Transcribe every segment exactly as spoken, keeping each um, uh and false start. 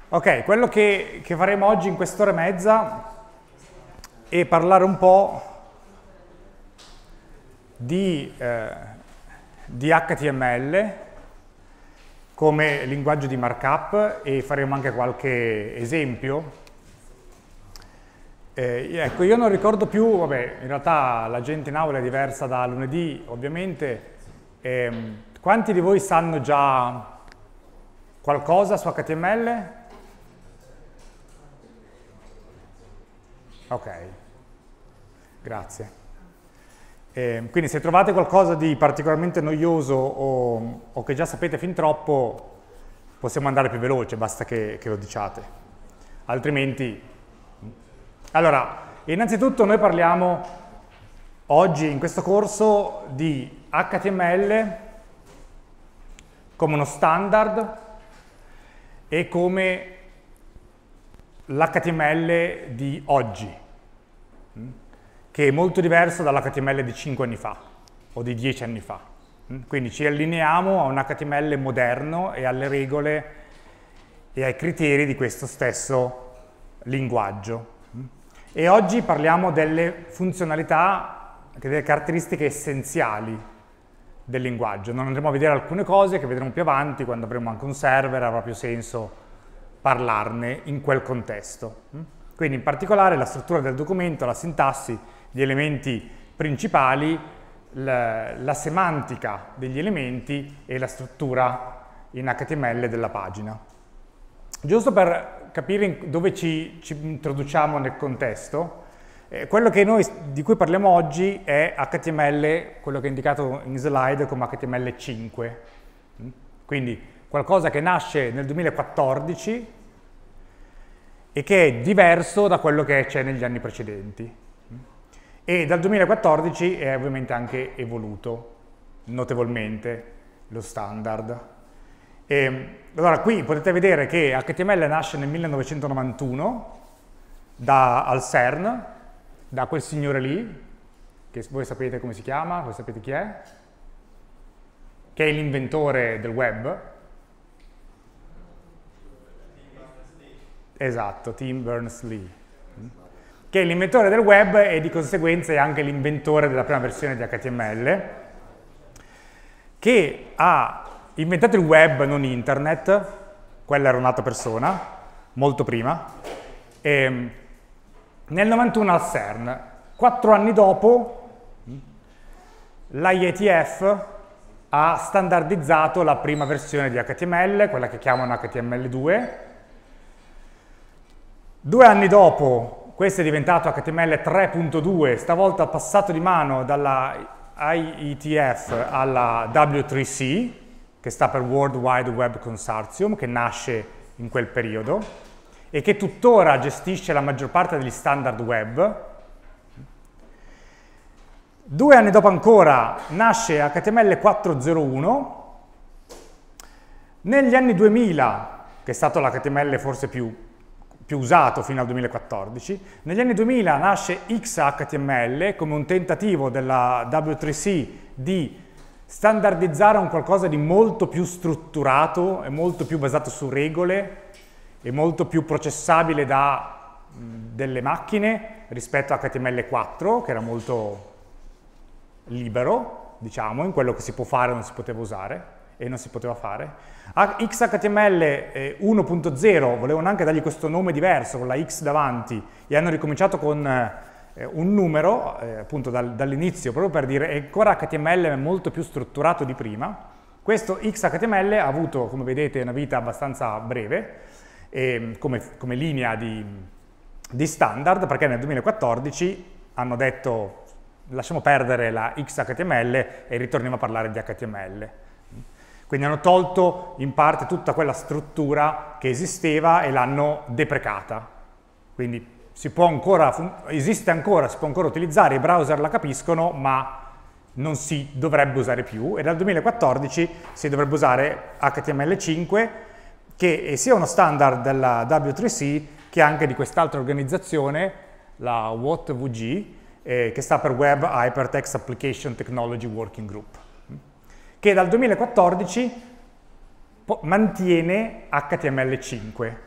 Ok, quello che, che faremo oggi in quest'ora e mezza è parlare un po' di, eh, di H T M L come linguaggio di markup e faremo anche qualche esempio. Eh, ecco, io non ricordo più, vabbè, in realtà la gente in aula è diversa da lunedì, ovviamente. Eh, quanti di voi sanno già qualcosa su H T M L? Ok, grazie. Eh, quindi se trovate qualcosa di particolarmente noioso o, o che già sapete fin troppo, possiamo andare più veloce, basta che, che lo diciate. Altrimenti... Allora, innanzitutto noi parliamo oggi in questo corso di H T M L come uno standard e come l'H T M L di oggi, che è molto diverso dall'H T M L di cinque anni fa o di dieci anni fa. Quindi ci allineiamo a un H T M L moderno e alle regole e ai criteri di questo stesso linguaggio. E oggi parliamo delle funzionalità, delle caratteristiche essenziali del linguaggio. Non andremo a vedere alcune cose che vedremo più avanti, quando avremo anche un server, avrà più senso parlarne in quel contesto. Quindi in particolare la struttura del documento, la sintassi, gli elementi principali, la, la semantica degli elementi e la struttura in H T M L della pagina. Giusto per capire dove ci, ci introduciamo nel contesto, eh, quello che noi, di cui parliamo oggi è H T M L, quello che è indicato in slide come H T M L cinque. Quindi qualcosa che nasce nel duemilaquattordici e che è diverso da quello che c'è negli anni precedenti. E dal duemilaquattordici è ovviamente anche evoluto notevolmente lo standard. E, allora, qui potete vedere che H T M L nasce nel millenovecentonovantuno da, al CERN, da quel signore lì, che voi sapete come si chiama, voi sapete chi è, che è l'inventore del web. Esatto, Tim Berners-Lee, che è l'inventore del web e di conseguenza è anche l'inventore della prima versione di H T M L, che ha inventato il web, non internet, quella era un'altra persona, molto prima, e nel novantuno al CERN. Quattro anni dopo, l'I E T F ha standardizzato la prima versione di H T M L, quella che chiamano H T M L due. Due anni dopo, questo è diventato H T M L tre punto due, stavolta passato di mano dalla I E T F alla W tre C, che sta per World Wide Web Consortium, che nasce in quel periodo e che tuttora gestisce la maggior parte degli standard web. Due anni dopo ancora nasce H T M L quattro punto zero uno. Negli anni duemila, che è stato l'H T M L forse più più usato fino al duemilaquattordici, negli anni duemila nasce X H T M L come un tentativo della W tre C di standardizzare un qualcosa di molto più strutturato e molto più basato su regole e molto più processabile da mh, delle macchine rispetto a H T M L quattro, che era molto libero, diciamo, in quello che si può fare e non si poteva usare e non si poteva fare. X H T M L uno punto zero volevano anche dargli questo nome diverso con la X davanti e hanno ricominciato con eh, un numero eh, appunto dal, dall'inizio, proprio per dire è ancora H T M L molto più strutturato di prima. Questo X H T M L ha avuto, come vedete, una vita abbastanza breve eh, come, come linea di, di standard, perché nel duemilaquattordici hanno detto lasciamo perdere la X H T M L e ritorniamo a parlare di H T M L. Quindi hanno tolto in parte tutta quella struttura che esisteva e l'hanno deprecata. Quindi si può ancora, esiste ancora, si può ancora utilizzare, i browser la capiscono, ma non si dovrebbe usare più. E dal duemilaquattordici si dovrebbe usare H T M L cinque, che è sia uno standard della W tre C che anche di quest'altra organizzazione, la W O T W G, eh, che sta per Web Hypertext Application Technology Working Group, che dal duemilaquattordici mantiene H T M L cinque.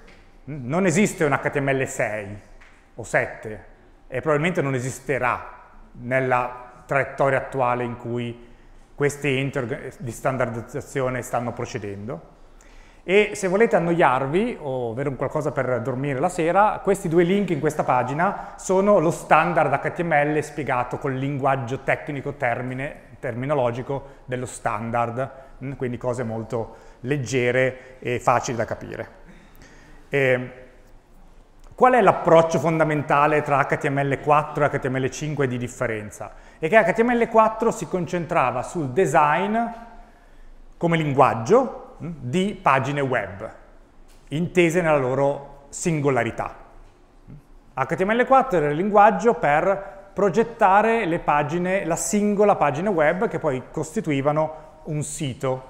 Non esiste un H T M L sei o sette e probabilmente non esisterà nella traiettoria attuale in cui questi enti di standardizzazione stanno procedendo. E se volete annoiarvi o avere un qualcosa per dormire la sera, questi due link in questa pagina sono lo standard H T M L spiegato col linguaggio tecnico termine, terminologico dello standard, quindi cose molto leggere e facili da capire. E qual è l'approccio fondamentale tra H T M L quattro e H T M L cinque di differenza? È che H T M L quattro si concentrava sul design come linguaggio di pagine web, intese nella loro singolarità. H T M L quattro era il linguaggio per progettare le pagine, la singola pagina web che poi costituivano un sito.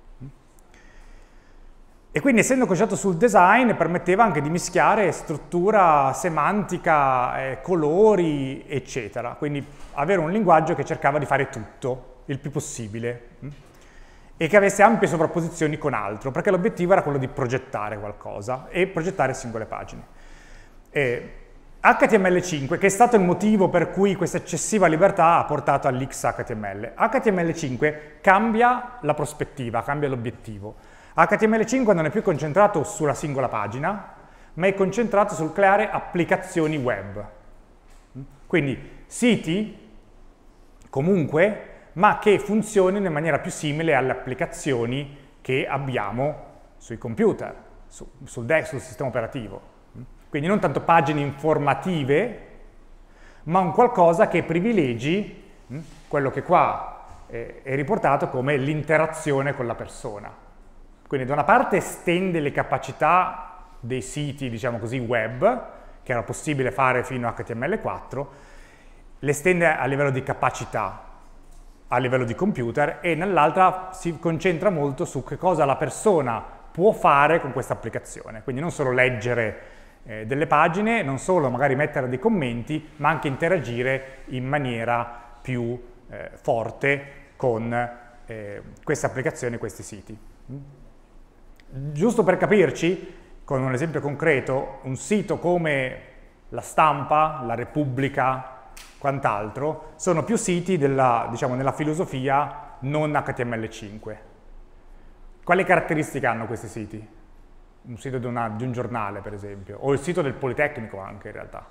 E quindi, essendo concentrato sul design, permetteva anche di mischiare struttura semantica, eh, colori, eccetera. Quindi avere un linguaggio che cercava di fare tutto, il più possibile, e che avesse ampie sovrapposizioni con altro, perché l'obiettivo era quello di progettare qualcosa e progettare singole pagine. E H T M L cinque, che è stato il motivo per cui questa eccessiva libertà ha portato all'X H T M L. H T M L cinque cambia la prospettiva, cambia l'obiettivo. H T M L cinque non è più concentrato sulla singola pagina, ma è concentrato sul creare applicazioni web. Quindi siti, comunque, ma che funzionino in maniera più simile alle applicazioni che abbiamo sui computer, su, sul, sul sistema operativo. Quindi non tanto pagine informative, ma un qualcosa che privilegi quello che qua è, è riportato come l'interazione con la persona. Quindi da una parte estende le capacità dei siti, diciamo così, web, che era possibile fare fino a H T M L quattro, le estende a livello di capacità, a livello di computer, e nell'altra si concentra molto su che cosa la persona può fare con questa applicazione. Quindi non solo leggere eh, delle pagine, non solo magari mettere dei commenti, ma anche interagire in maniera più eh, forte con eh, queste applicazioni, questi siti. Giusto per capirci, con un esempio concreto, un sito come La Stampa, La Repubblica, quant'altro, sono più siti della, diciamo, nella filosofia non H T M L cinque. Quali caratteristiche hanno questi siti? Un sito di, una, di un giornale, per esempio, o il sito del Politecnico anche, in realtà.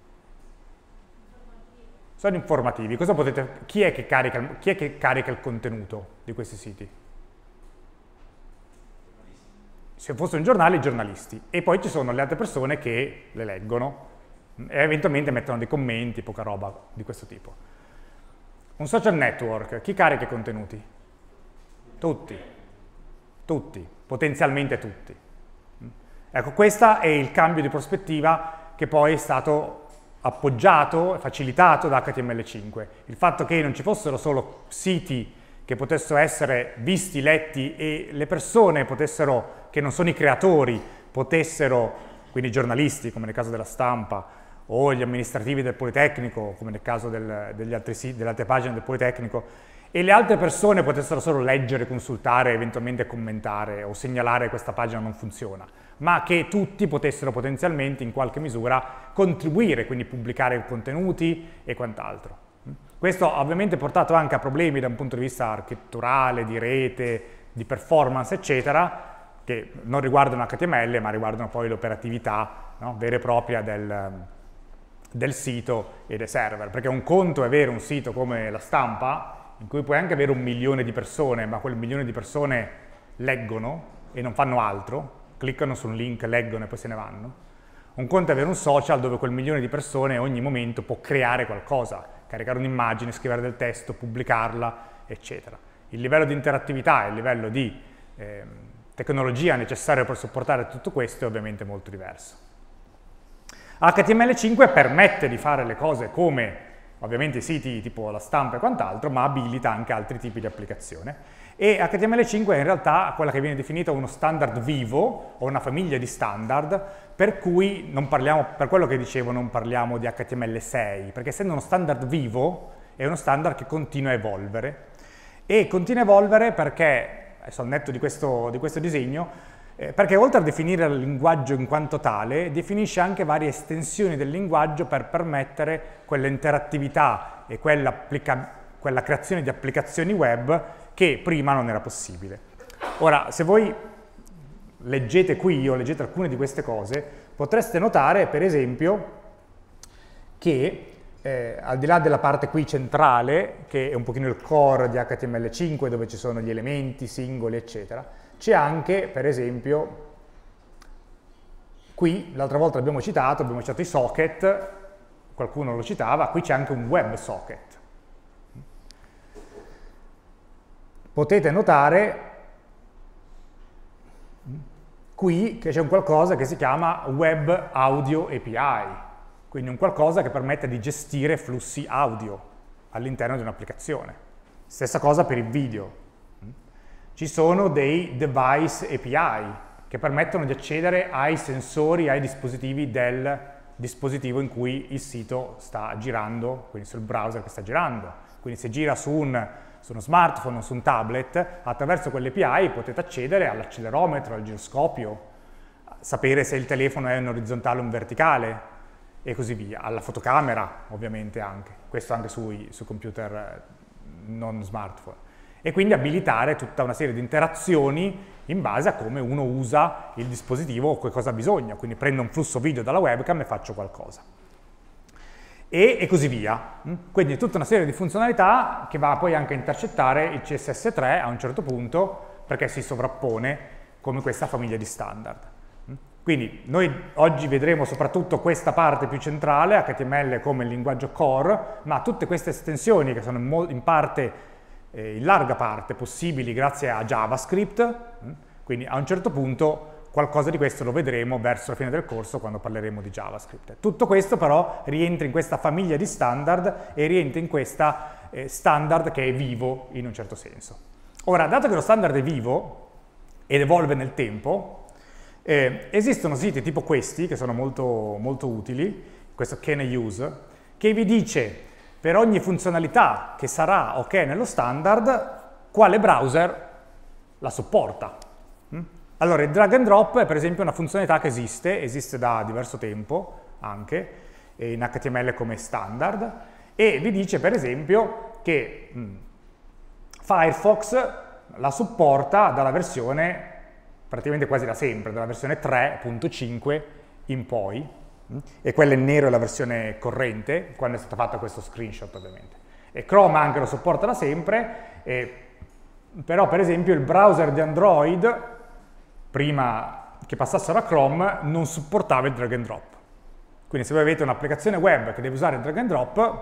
Sono informativi. Cosa potete, chi è che carica, chi è che carica il contenuto di questi siti? Se fosse un giornale, i giornalisti. E poi ci sono le altre persone che le leggono e eventualmente mettono dei commenti, poca roba di questo tipo. Un social network, chi carica i contenuti? Tutti. Tutti. Potenzialmente tutti. Ecco, questo è il cambio di prospettiva che poi è stato appoggiato e facilitato da H T M L cinque. Il fatto che non ci fossero solo siti che potessero essere visti, letti, e le persone potessero, che non sono i creatori, potessero, quindi i giornalisti, come nel caso della Stampa, o gli amministrativi del Politecnico, come nel caso del, degli altri siti, delle altre pagine del Politecnico, e le altre persone potessero solo leggere, consultare, eventualmente commentare o segnalare che questa pagina non funziona, ma che tutti potessero potenzialmente in qualche misura contribuire, quindi pubblicare contenuti e quant'altro. Questo ha ovviamente portato anche a problemi da un punto di vista architetturale, di rete, di performance, eccetera, che non riguardano H T M L, ma riguardano poi l'operatività, no, vera e propria del, del sito e dei server. Perché un conto è avere un sito come La Stampa, in cui puoi anche avere un milione di persone, ma quel milione di persone leggono e non fanno altro, cliccano su un link, leggono e poi se ne vanno. Un conto è avere un social dove quel milione di persone ogni momento può creare qualcosa, caricare un'immagine, scrivere del testo, pubblicarla, eccetera. Il livello di interattività e il livello di eh, tecnologia necessario per supportare tutto questo è ovviamente molto diverso. H T M L cinque permette di fare le cose come ovviamente i siti tipo La Stampa e quant'altro, ma abilita anche altri tipi di applicazione. E H T M L cinque è in realtà quella che viene definita uno standard vivo, o una famiglia di standard, per cui non parliamo, per quello che dicevo, non parliamo di H T M L sei, perché essendo uno standard vivo, è uno standard che continua a evolvere. E continua a evolvere perché, adesso al netto di questo, di questo disegno, Eh, perché oltre a definire il linguaggio in quanto tale, definisce anche varie estensioni del linguaggio per permettere quell'interattività e quella, quella creazione di applicazioni web che prima non era possibile. Ora, se voi leggete qui o leggete alcune di queste cose, potreste notare, per esempio, che eh, al di là della parte qui centrale, che è un pochino il core di H T M L cinque, dove ci sono gli elementi singoli, eccetera, c'è anche, per esempio, qui, l'altra volta l'abbiamo citato, abbiamo citato i socket, qualcuno lo citava, qui c'è anche un WebSocket. Potete notare qui che c'è un qualcosa che si chiama Web Audio A P I, quindi un qualcosa che permette di gestire flussi audio all'interno di un'applicazione. Stessa cosa per il video. Ci sono dei device A P I che permettono di accedere ai sensori, ai dispositivi del dispositivo in cui il sito sta girando, quindi sul browser che sta girando. Quindi se gira su, un, su uno smartphone o su un tablet, attraverso quelle A P I potete accedere all'accelerometro, al giroscopio, sapere se il telefono è in orizzontale o in verticale, e così via, alla fotocamera ovviamente anche, questo anche sui, su computer non smartphone, e quindi abilitare tutta una serie di interazioni in base a come uno usa il dispositivo o che cosa ha bisogno, quindi prendo un flusso video dalla webcam e faccio qualcosa. E, e così via, quindi tutta una serie di funzionalità che va poi anche a intercettare il C S S tre a un certo punto, perché si sovrappone come questa famiglia di standard. Quindi noi oggi vedremo soprattutto questa parte più centrale, H T M L come il linguaggio core, ma tutte queste estensioni che sono in parte, eh, in larga parte, possibili grazie a JavaScript, quindi a un certo punto qualcosa di questo lo vedremo verso la fine del corso quando parleremo di JavaScript. Tutto questo però rientra in questa famiglia di standard e rientra in questa eh, standard che è vivo in un certo senso. Ora, dato che lo standard è vivo ed evolve nel tempo, Eh, esistono siti tipo questi, che sono molto, molto utili, questo Can I Use, che vi dice per ogni funzionalità che sarà ok nello standard, quale browser la supporta. Mm? Allora, il drag and drop è per esempio una funzionalità che esiste, esiste da diverso tempo anche, in H T M L come standard, e vi dice per esempio che mm, Firefox la supporta dalla versione praticamente quasi da sempre, dalla versione tre punto cinque in poi, e quella in nero è la versione corrente, quando è stato fatto questo screenshot ovviamente. E Chrome anche lo supporta da sempre, e, però per esempio il browser di Android, prima che passassero a Chrome, non supportava il drag and drop. Quindi se voi avete un'applicazione web che deve usare il drag and drop,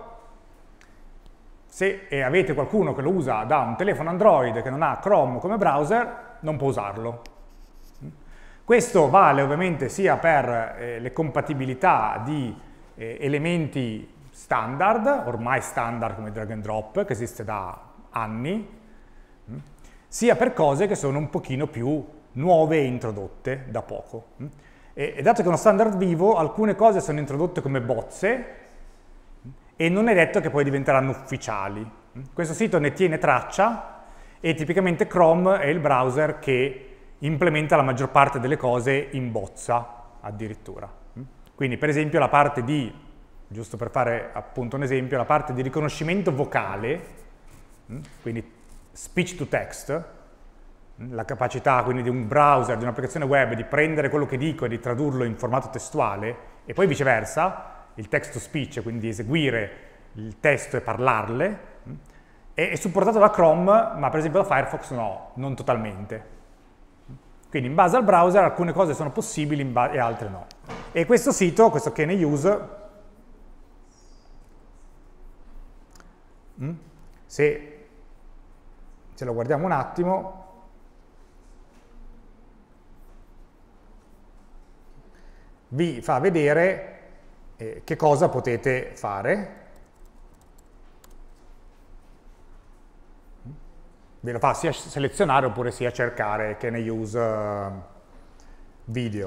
se avete qualcuno che lo usa da un telefono Android che non ha Chrome come browser, non può usarlo. Questo vale ovviamente sia per eh, le compatibilità di eh, elementi standard, ormai standard come drag and drop, che esiste da anni, mh, sia per cose che sono un pochino più nuove e introdotte da poco. Mh. E, e dato che è uno standard vivo, alcune cose sono introdotte come bozze mh, e non è detto che poi diventeranno ufficiali. Mh. Questo sito ne tiene traccia e tipicamente Chrome è il browser che implementa la maggior parte delle cose in bozza addirittura. Quindi per esempio la parte di, giusto per fare appunto un esempio, la parte di riconoscimento vocale, quindi speech to text, la capacità quindi di un browser, di un'applicazione web di prendere quello che dico e di tradurlo in formato testuale, e poi viceversa, il text to speech, quindi di eseguire il testo e parlarle, è supportato da Chrome, ma per esempio da Firefox no, non totalmente. Quindi in base al browser alcune cose sono possibili e altre no. E questo sito, questo Can I Use, se, se lo guardiamo un attimo, vi fa vedere eh, che cosa potete fare. Ve lo fa sia selezionare oppure sia cercare Can I Use uh, video.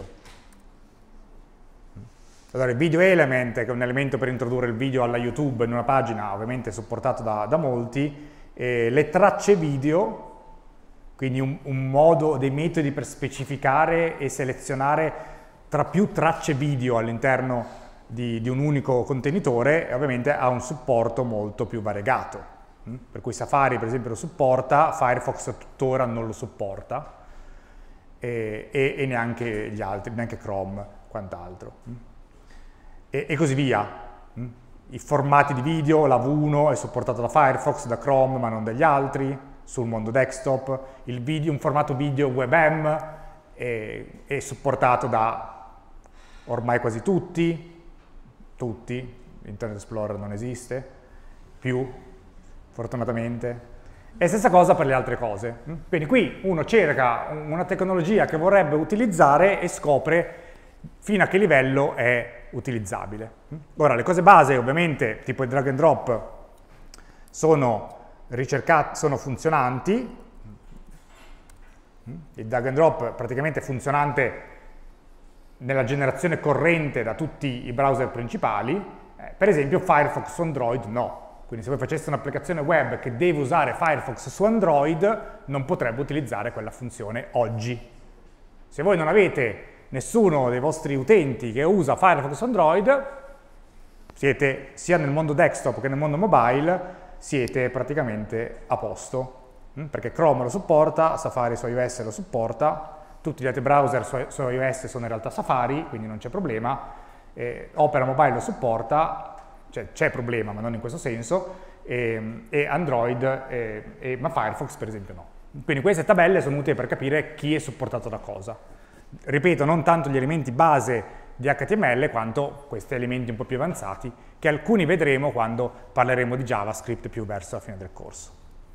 Allora, il video element, che è un elemento per introdurre il video alla YouTube in una pagina, ovviamente supportato da, da molti, e le tracce video quindi un, un modo, dei metodi per specificare e selezionare tra più tracce video all'interno di, di un unico contenitore, e ovviamente ha un supporto molto più variegato. Per cui Safari per esempio lo supporta, Firefox tuttora non lo supporta, e, e, e neanche gli altri, neanche Chrome, quant'altro. E, e così via. I formati di video, l'A V uno è supportato da Firefox, da Chrome, ma non dagli altri, sul mondo desktop. Il video, un formato video WebM è, è supportato da ormai quasi tutti, tutti, Internet Explorer non esiste più, fortunatamente. E stessa cosa per le altre cose. Quindi qui uno cerca una tecnologia che vorrebbe utilizzare e scopre fino a che livello è utilizzabile. Ora, le cose base, ovviamente, tipo il drag and drop, sono ricercate, sono funzionanti. Il drag and drop praticamente è funzionante nella generazione corrente da tutti i browser principali. Eh, per esempio Firefox su Android no. Quindi se voi faceste un'applicazione web che deve usare Firefox su Android, non potrebbe utilizzare quella funzione oggi. Se voi non avete nessuno dei vostri utenti che usa Firefox su Android, siete sia nel mondo desktop che nel mondo mobile, siete praticamente a posto. Perché Chrome lo supporta, Safari su iOS lo supporta, tutti gli altri browser su, su iOS sono in realtà Safari, quindi non c'è problema, eh, Opera Mobile lo supporta, cioè c'è problema, ma non in questo senso, e, e Android, e, e, ma Firefox per esempio no. Quindi queste tabelle sono utili per capire chi è supportato da cosa. Ripeto, non tanto gli elementi base di H T M L, quanto questi elementi un po' più avanzati, che alcuni vedremo quando parleremo di JavaScript più verso la fine del corso.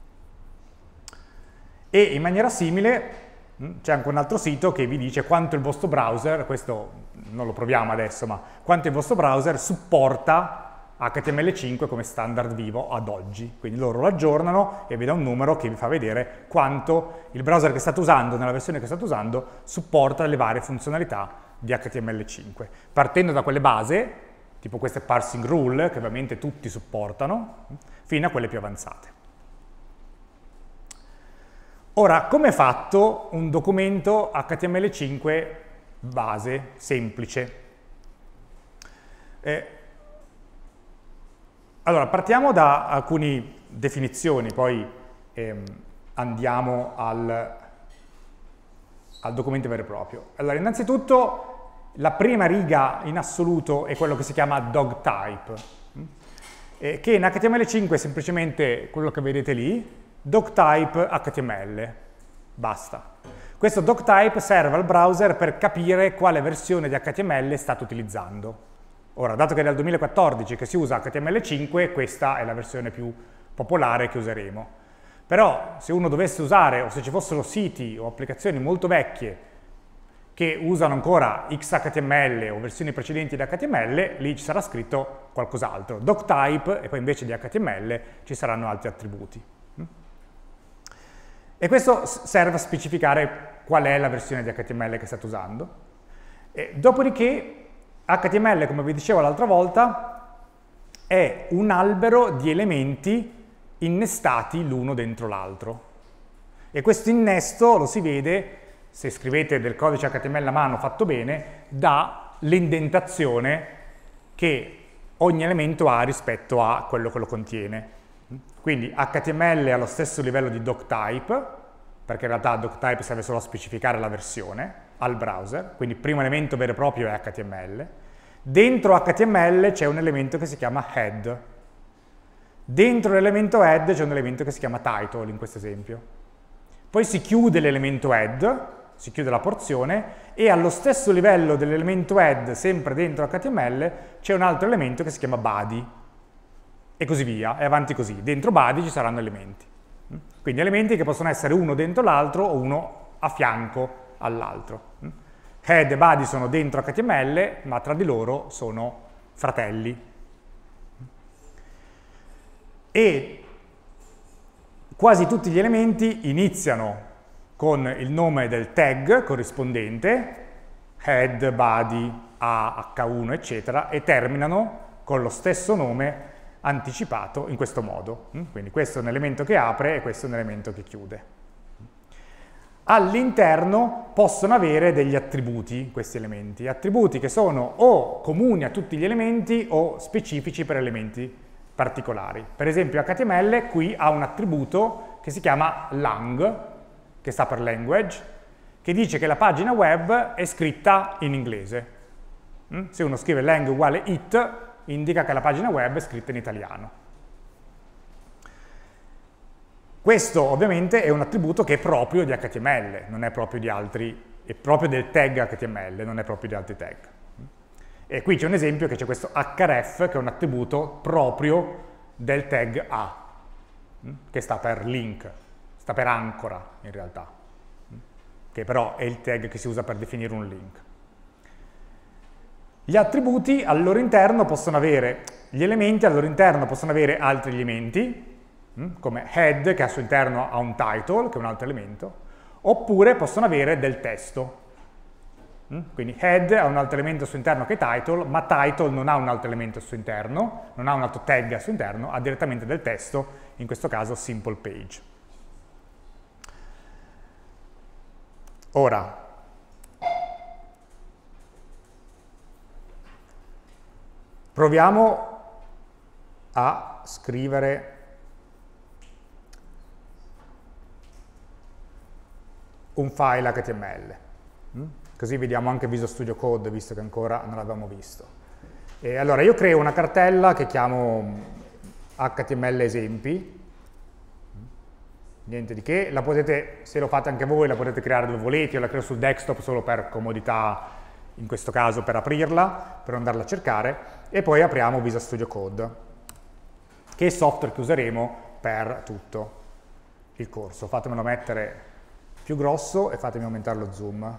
E in maniera simile c'è anche un altro sito che vi dice quanto il vostro browser, questo non lo proviamo adesso, ma quanto il vostro browser supporta H T M L cinque come standard vivo ad oggi. Quindi loro lo aggiornano e vi dà un numero che vi fa vedere quanto il browser che state usando, nella versione che state usando, supporta le varie funzionalità di H T M L cinque. Partendo da quelle base, tipo queste parsing rule, che ovviamente tutti supportano, fino a quelle più avanzate. Ora, come è fatto un documento H T M L cinque base, semplice? Eh, allora, partiamo da alcune definizioni, poi ehm, andiamo al, al documento vero e proprio. Allora, innanzitutto, la prima riga in assoluto è quello che si chiama dog type, eh, che in H T M L cinque è semplicemente quello che vedete lì, doctype H T M L, basta. Questo doctype serve al browser per capire quale versione di H T M L state utilizzando. Ora, dato che è dal duemilaquattordici che si usa H T M L cinque, questa è la versione più popolare che useremo. Però, se uno dovesse usare, o se ci fossero siti o applicazioni molto vecchie che usano ancora X H T M L o versioni precedenti di H T M L, lì ci sarà scritto qualcos'altro, doctype, e poi invece di H T M L ci saranno altri attributi. E questo serve a specificare qual è la versione di H T M L che state usando. E dopodiché H T M L, come vi dicevo l'altra volta, è un albero di elementi innestati l'uno dentro l'altro. E questo innesto lo si vede, se scrivete del codice H T M L a mano fatto bene, dall'indentazione che ogni elemento ha rispetto a quello che lo contiene. Quindi H T M L ha lo stesso livello di doctype, perché in realtà doctype serve solo a specificare la versione al browser, quindi il primo elemento vero e proprio è H T M L. Dentro H T M L c'è un elemento che si chiama head. Dentro l'elemento head c'è un elemento che si chiama title, in questo esempio. Poi si chiude l'elemento head, si chiude la porzione, e allo stesso livello dell'elemento head, sempre dentro H T M L, c'è un altro elemento che si chiama body. E così via, e avanti così. Dentro body ci saranno elementi. Quindi elementi che possono essere uno dentro l'altro o uno a fianco all'altro. Head e body sono dentro H T M L, ma tra di loro sono fratelli. E quasi tutti gli elementi iniziano con il nome del tag corrispondente, head, body, A, H uno, eccetera, e terminano con lo stesso nome anticipato in questo modo. Quindi questo è un elemento che apre e questo è un elemento che chiude. all'interno possono avere degli attributi, questi elementi, attributi che sono o comuni a tutti gli elementi o specifici per elementi particolari. Per esempio H T M L qui ha un attributo che si chiama lang, che sta per language, che dice che la pagina web è scritta in inglese. Se uno scrive lang uguale it, indica che la pagina web è scritta in italiano. Questo ovviamente è un attributo che è proprio di H T M L, non è proprio di altri, è proprio del tag H T M L, non è proprio di altri tag. E qui c'è un esempio che c'è questo href, che è un attributo proprio del tag A, che sta per link, sta per ancora in realtà, che però è il tag che si usa per definire un link. Gli attributi al loro interno possono avere, gli elementi al loro interno possono avere altri elementi, come head, che al suo interno ha un title, che è un altro elemento, oppure possono avere del testo. Quindi head ha un altro elemento al suo interno che è title, ma title non ha un altro elemento al suo interno, non ha un altro tag al suo interno, ha direttamente del testo, in questo caso simple page. Ora, proviamo a scrivere un file H T M L. Così vediamo anche Visual Studio Code, visto che ancora non l'abbiamo visto. E allora io creo una cartella che chiamo H T M L esempi. Niente di che, la potete, se lo fate anche voi, la potete creare dove volete, io la creo sul desktop solo per comodità, in questo caso per aprirla, per andarla a cercare, e poi apriamo Visual Studio Code, che è il software che useremo per tutto il corso. Fatemelo mettere più grosso e fatemi aumentare lo zoom,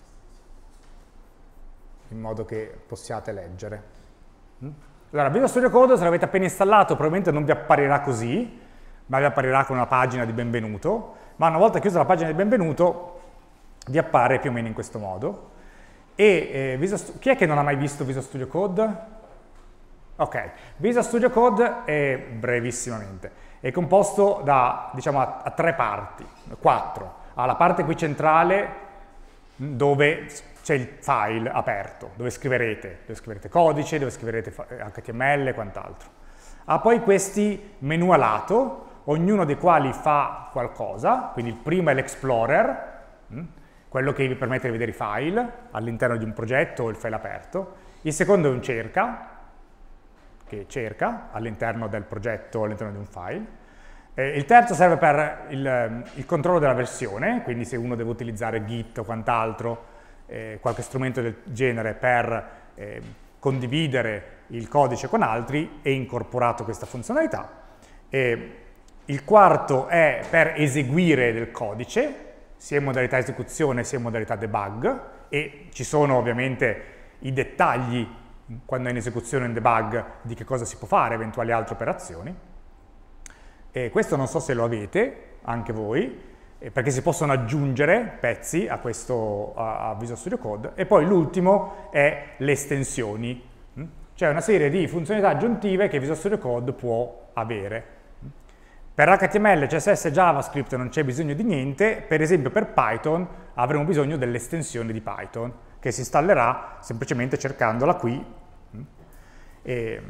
in modo che possiate leggere. Allora, Visual Studio Code, se l'avete appena installato, probabilmente non vi apparirà così, ma vi apparirà con una pagina di benvenuto, ma una volta chiusa la pagina di benvenuto vi appare più o meno in questo modo. E eh, Visual chi è che non ha mai visto Visual Studio Code? Ok, Visual Studio Code è, brevissimamente, è composto da, diciamo, a, a tre parti, quattro. Ha la parte qui centrale dove c'è il file aperto, dove scriverete, dove scriverete codice, dove scriverete H T M L e quant'altro. Ha poi questi menu a lato, ognuno dei quali fa qualcosa, quindi il primo è l'Explorer, quello che vi permette di vedere i file all'interno di un progetto o il file aperto. Il secondo è un cerca, che cerca all'interno del progetto o all'interno di un file. Eh, il terzo serve per il, il controllo della versione, quindi se uno deve utilizzare Git o quant'altro, eh, qualche strumento del genere per eh, condividere il codice con altri, è incorporato questa funzionalità. E il quarto è per eseguire del codice, sia in modalità esecuzione sia in modalità debug, e ci sono ovviamente i dettagli quando è in esecuzione o in debug di che cosa si può fare, eventuali altre operazioni. E questo non so se lo avete, anche voi, perché si possono aggiungere pezzi a questo a, a Visual Studio Code. E poi l'ultimo è le estensioni, cioè una serie di funzionalità aggiuntive che Visual Studio Code può avere. Per H T M L, C S S e JavaScript non c'è bisogno di niente, per esempio per Python avremo bisogno dell'estensione di Python, che si installerà semplicemente cercandola qui e,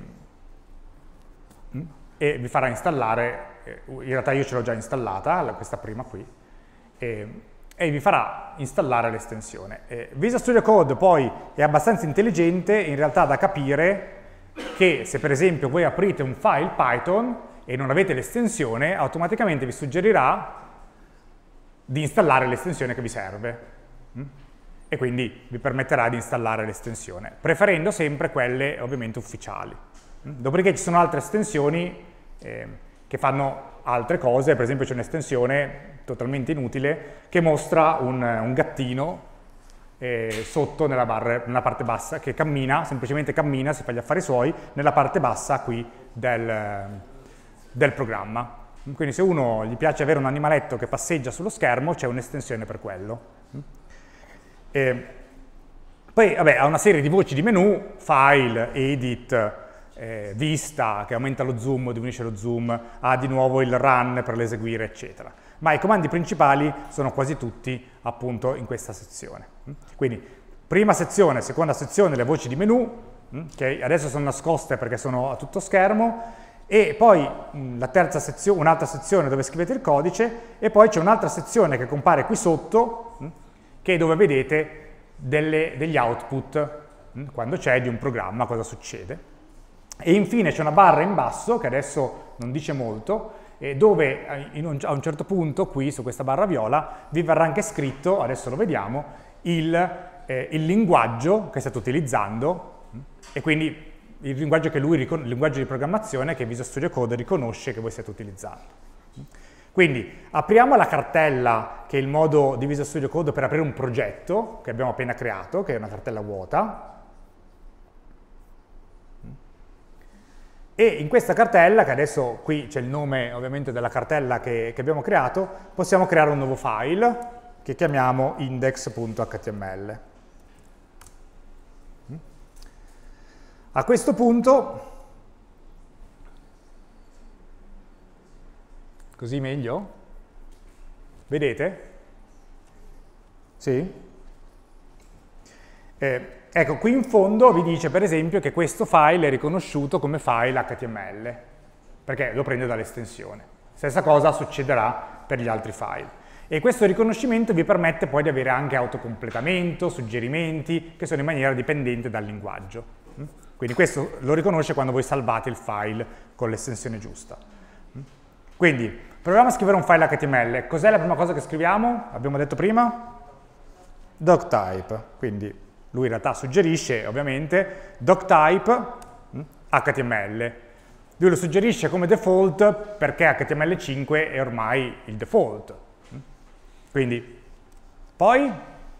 e vi farà installare, in realtà io ce l'ho già installata, questa prima qui, e, e vi farà installare l'estensione. Visual Studio Code poi è abbastanza intelligente in realtà da capire che se per esempio voi aprite un file Python e non avete l'estensione, automaticamente vi suggerirà di installare l'estensione che vi serve. E quindi vi permetterà di installare l'estensione, preferendo sempre quelle ovviamente ufficiali. Dopodiché ci sono altre estensioni eh, che fanno altre cose, per esempio c'è un'estensione totalmente inutile che mostra un, un gattino eh, sotto nella, barra, nella parte bassa, che cammina, semplicemente cammina, si fa gli affari suoi, nella parte bassa qui del, del programma. Quindi se uno gli piace avere un animaletto che passeggia sullo schermo, c'è un'estensione per quello. E poi vabbè, ha una serie di voci di menu, file, edit, eh, vista che aumenta lo zoom o diminuisce lo zoom, ha di nuovo il run per l'eseguire, eccetera. ma i comandi principali sono quasi tutti appunto in questa sezione. Quindi prima sezione, seconda sezione, le voci di menu, che adesso sono nascoste perché sono a tutto schermo, e poi la terza sezione, un'altra sezione dove scrivete il codice, e poi c'è un'altra sezione che compare qui sotto, che è dove vedete delle, degli output, quando c'è di un programma, cosa succede. E infine c'è una barra in basso, che adesso non dice molto, eh, dove in un, a un certo punto, qui su questa barra viola, vi verrà anche scritto, adesso lo vediamo, il, eh, il linguaggio che state utilizzando, e quindi il linguaggio, che lui, il linguaggio di programmazione che Visual Studio Code riconosce che voi state utilizzando. Quindi apriamo la cartella, che è il modo di Visual Studio Code per aprire un progetto che abbiamo appena creato, che è una cartella vuota. E in questa cartella, che adesso qui c'è il nome ovviamente della cartella che, che abbiamo creato, possiamo creare un nuovo file che chiamiamo index punto H T M L. A questo punto, così meglio? Vedete? Sì? Eh, ecco, qui in fondo vi dice per esempio che questo file è riconosciuto come file H T M L, perché lo prende dall'estensione. Stessa cosa succederà per gli altri file. E questo riconoscimento vi permette poi di avere anche autocompletamento, suggerimenti, che sono in maniera dipendente dal linguaggio. Quindi questo lo riconosce quando voi salvate il file con l'estensione giusta. Quindi, proviamo a scrivere un file H T M L. Cos'è la prima cosa che scriviamo? Abbiamo detto prima? Doctype. Quindi lui in realtà suggerisce, ovviamente, doctype H T M L. Lui lo suggerisce come default perché H T M L cinque è ormai il default. Quindi, poi,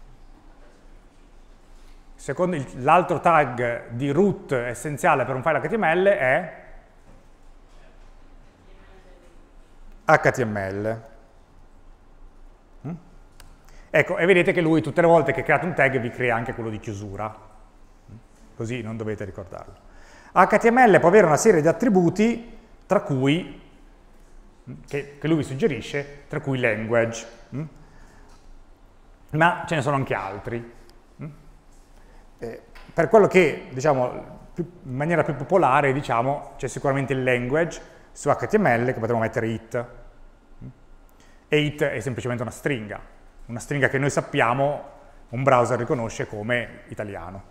secondo l'altro tag di root essenziale per un file H T M L è H T M L. Mm? Ecco, e vedete che lui tutte le volte che create un tag vi crea anche quello di chiusura. Così non dovete ricordarlo. H T M L può avere una serie di attributi, tra cui, che, che lui vi suggerisce, tra cui language. Mm? Ma ce ne sono anche altri. Eh, per quello che, diciamo, più, in maniera più popolare, diciamo, c'è sicuramente il language su H T M L che potremmo mettere it. E it è semplicemente una stringa, una stringa che noi sappiamo un browser riconosce come italiano.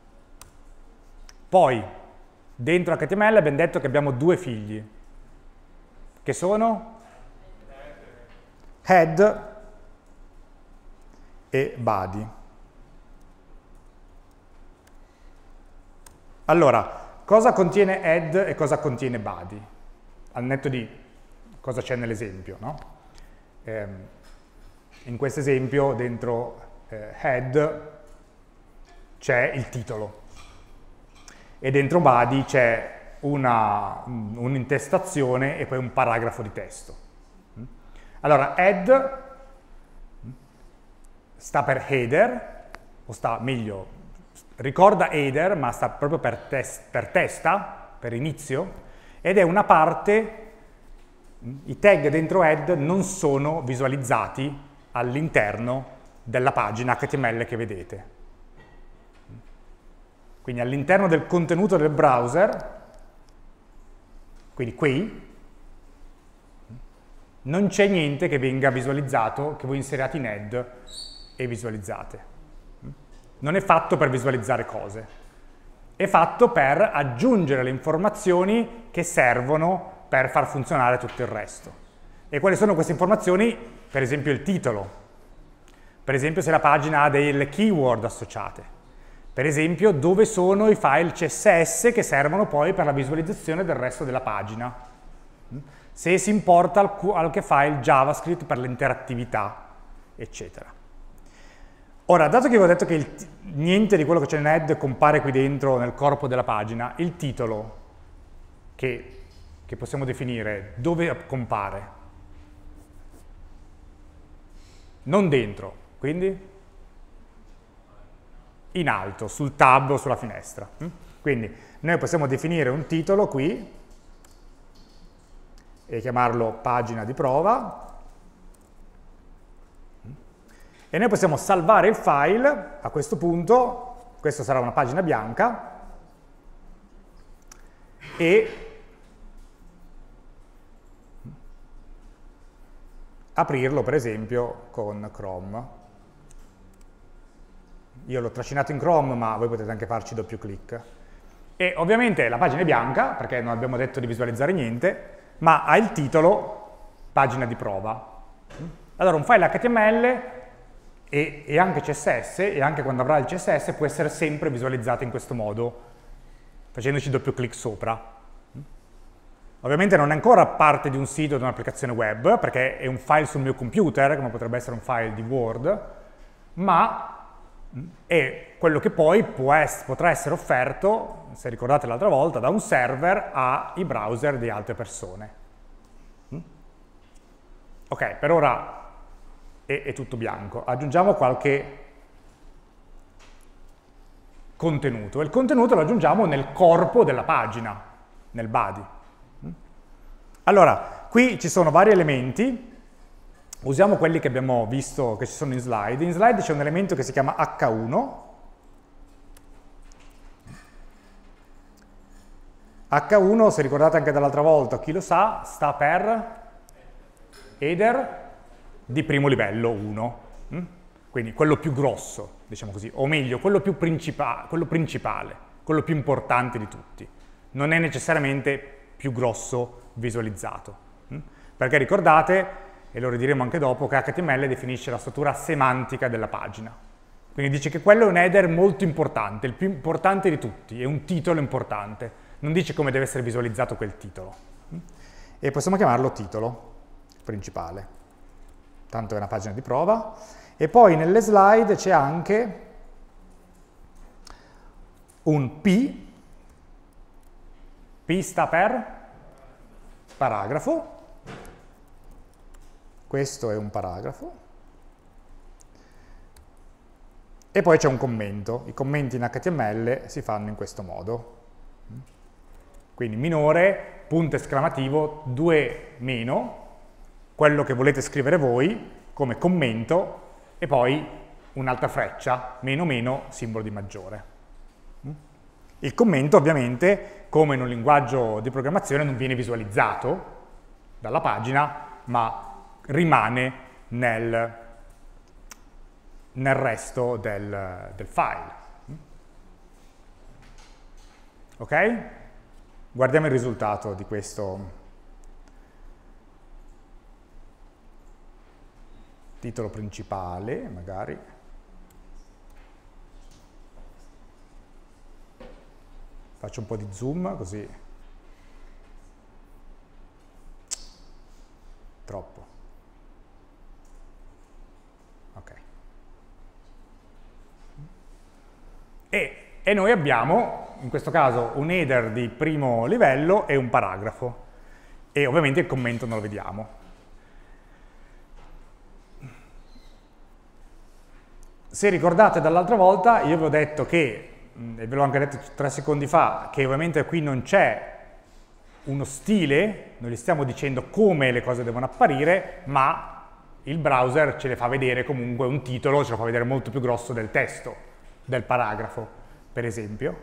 Poi, dentro H T M L abbiamo detto che abbiamo due figli, che sono head e body. Allora, cosa contiene head e cosa contiene body? Al netto di cosa c'è nell'esempio, no? Eh, in questo esempio, dentro eh, head c'è il titolo e dentro body c'è un'intestazione e poi un paragrafo di testo. Allora, head sta per header, o sta meglio, ricorda header, ma sta proprio per, tes per testa, per inizio, ed è una parte, i tag dentro head non sono visualizzati all'interno della pagina H T M L che vedete. Quindi all'interno del contenuto del browser, quindi qui, non c'è niente che venga visualizzato, che voi inseriate in head e visualizzate. Non è fatto per visualizzare cose, è fatto per aggiungere le informazioni che servono per far funzionare tutto il resto. E quali sono queste informazioni? Per esempio il titolo, per esempio se la pagina ha delle keyword associate, per esempio dove sono i file C S S che servono poi per la visualizzazione del resto della pagina, se si importa qualche file JavaScript per l'interattività, eccetera. Ora, dato che vi ho detto che il niente di quello che c'è in head compare qui dentro nel corpo della pagina, il titolo che, che possiamo definire, dove compare? Non dentro, quindi in alto, sul tab o sulla finestra. Quindi noi possiamo definire un titolo qui e chiamarlo pagina di prova e noi possiamo salvare il file, a questo punto, questa sarà una pagina bianca, e aprirlo per esempio con Chrome. Io l'ho trascinato in Chrome, ma voi potete anche farci doppio clic. E ovviamente la pagina è bianca, perché non abbiamo detto di visualizzare niente, ma ha il titolo pagina di prova. Allora un file H T M L e, e anche C S S, e anche quando avrà il C S S, può essere sempre visualizzato in questo modo, facendoci doppio clic sopra. Ovviamente non è ancora parte di un sito o di un'applicazione web, perché è un file sul mio computer, come potrebbe essere un file di Word, ma è quello che poi può essere, potrà essere offerto, se ricordate l'altra volta, da un server ai browser di altre persone. Ok, per ora è, è tutto bianco. Aggiungiamo qualche contenuto. E il contenuto lo aggiungiamo nel corpo della pagina, nel body. Allora, qui ci sono vari elementi. Usiamo quelli che abbiamo visto che ci sono in slide. In slide c'è un elemento che si chiama H uno. H uno, se ricordate anche dall'altra volta, chi lo sa, sta per header di primo livello uno. Quindi quello più grosso, diciamo così, o meglio, quello più principa- quello principale, quello più importante di tutti. Non è necessariamente più grosso visualizzato. Perché ricordate, e lo ridiremo anche dopo, che H T M L definisce la struttura semantica della pagina. Quindi dice che quello è un header molto importante, il più importante di tutti, è un titolo importante. Non dice come deve essere visualizzato quel titolo. E possiamo chiamarlo titolo principale. Tanto è una pagina di prova. E poi nelle slide c'è anche un P. P sta per paragrafo. Questo è un paragrafo. E poi c'è un commento. I commenti in H T M L si fanno in questo modo. Quindi minore, punto esclamativo, due meno, quello che volete scrivere voi come commento, e poi un'altra freccia, meno meno, simbolo di maggiore. Il commento ovviamente, come in un linguaggio di programmazione, non viene visualizzato dalla pagina, ma rimane nel, nel resto del, del file. Ok? Guardiamo il risultato di questo titolo principale, magari. Faccio un po' di zoom, così. Troppo. Ok. E, e noi abbiamo, in questo caso, un header di primo livello e un paragrafo. E ovviamente il commento non lo vediamo. Se ricordate dall'altra volta, io vi ho detto che, e ve l'ho anche detto tre secondi fa, che ovviamente qui non c'è uno stile, noi gli stiamo dicendo come le cose devono apparire, ma il browser ce le fa vedere comunque un titolo, ce lo fa vedere molto più grosso del testo, del paragrafo, per esempio.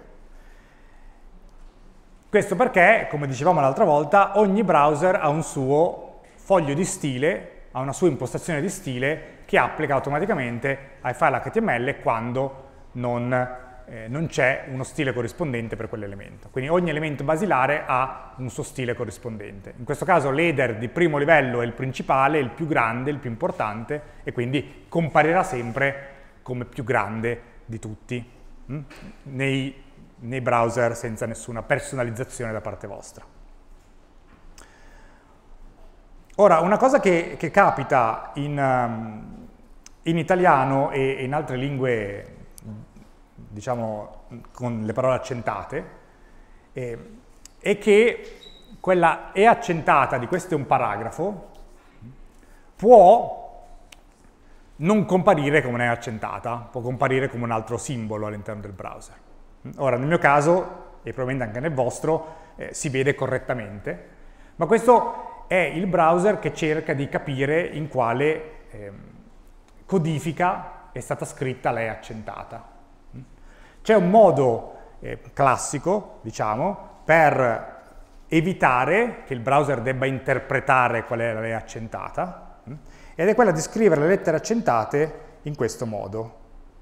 Questo perché, come dicevamo l'altra volta, ogni browser ha un suo foglio di stile, ha una sua impostazione di stile che applica automaticamente ai file H T M L quando non, eh, non c'è uno stile corrispondente per quell'elemento. Quindi ogni elemento basilare ha un suo stile corrispondente. In questo caso l'header di primo livello è il principale, il più grande, il più importante, e quindi comparirà sempre come più grande di tutti hm? nei, nei browser senza nessuna personalizzazione da parte vostra. Ora, una cosa che, che capita in, um, in italiano e in altre lingue, diciamo, con le parole accentate, eh, è che quella E accentata di questo è un paragrafo può non comparire come un'E accentata, può comparire come un altro simbolo all'interno del browser. Ora, nel mio caso, e probabilmente anche nel vostro, eh, si vede correttamente, ma questo è il browser che cerca di capire in quale, eh, codifica è stata scritta la E accentata. C'è un modo eh, classico, diciamo, per evitare che il browser debba interpretare qual è la E accentata, ed è quella di scrivere le lettere accentate in questo modo.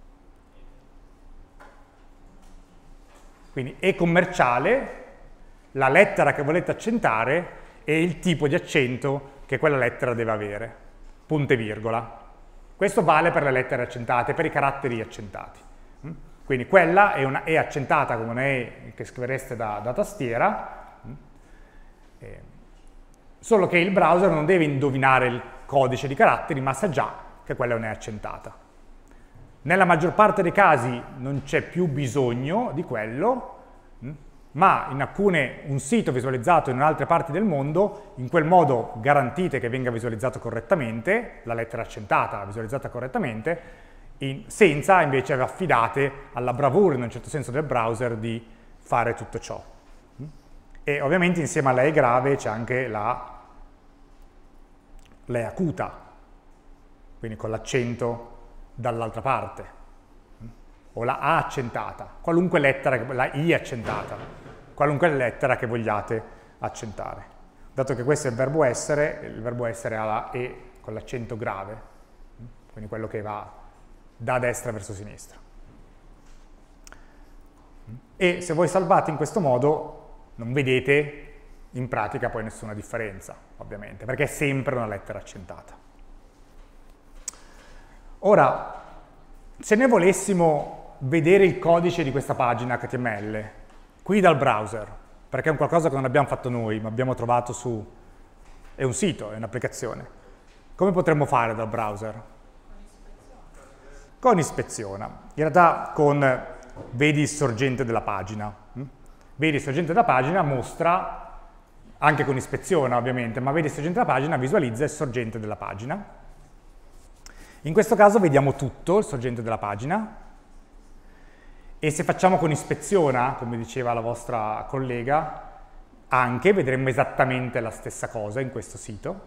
Quindi E commerciale, la lettera che volete accentare e il tipo di accento che quella lettera deve avere, punto e virgola. Questo vale per le lettere accentate, per i caratteri accentati. Quindi quella è una E accentata come una E che scrivereste da, da tastiera, eh, solo che il browser non deve indovinare il codice di caratteri, ma sa già che quella è una E accentata. Nella maggior parte dei casi non c'è più bisogno di quello, ma in alcune, un sito visualizzato in altre parti del mondo, in quel modo garantite che venga visualizzato correttamente, la lettera accentata visualizzata correttamente, in, senza invece affidate alla bravura in un certo senso del browser di fare tutto ciò. E ovviamente insieme alla E grave c'è anche la, la E acuta, quindi con l'accento dall'altra parte, o la A accentata, qualunque lettera, la I accentata, qualunque lettera che vogliate accentare. Dato che questo è il verbo essere, il verbo essere ha la E con l'accento grave, quindi quello che va da destra verso sinistra. E se voi salvate in questo modo, non vedete in pratica poi nessuna differenza, ovviamente, perché è sempre una lettera accentata. Ora, se noi volessimo vedere il codice di questa pagina H T M L, qui dal browser, perché è un qualcosa che non abbiamo fatto noi, ma abbiamo trovato su... è un sito, è un'applicazione. Come potremmo fare dal browser? Con ispeziona. In realtà con vedi il sorgente della pagina. Vedi il sorgente della pagina mostra, anche con ispeziona ovviamente, ma vedi il sorgente della pagina, visualizza il sorgente della pagina. In questo caso vediamo tutto il sorgente della pagina, e se facciamo con ispeziona, come diceva la vostra collega, anche vedremo esattamente la stessa cosa in questo sito.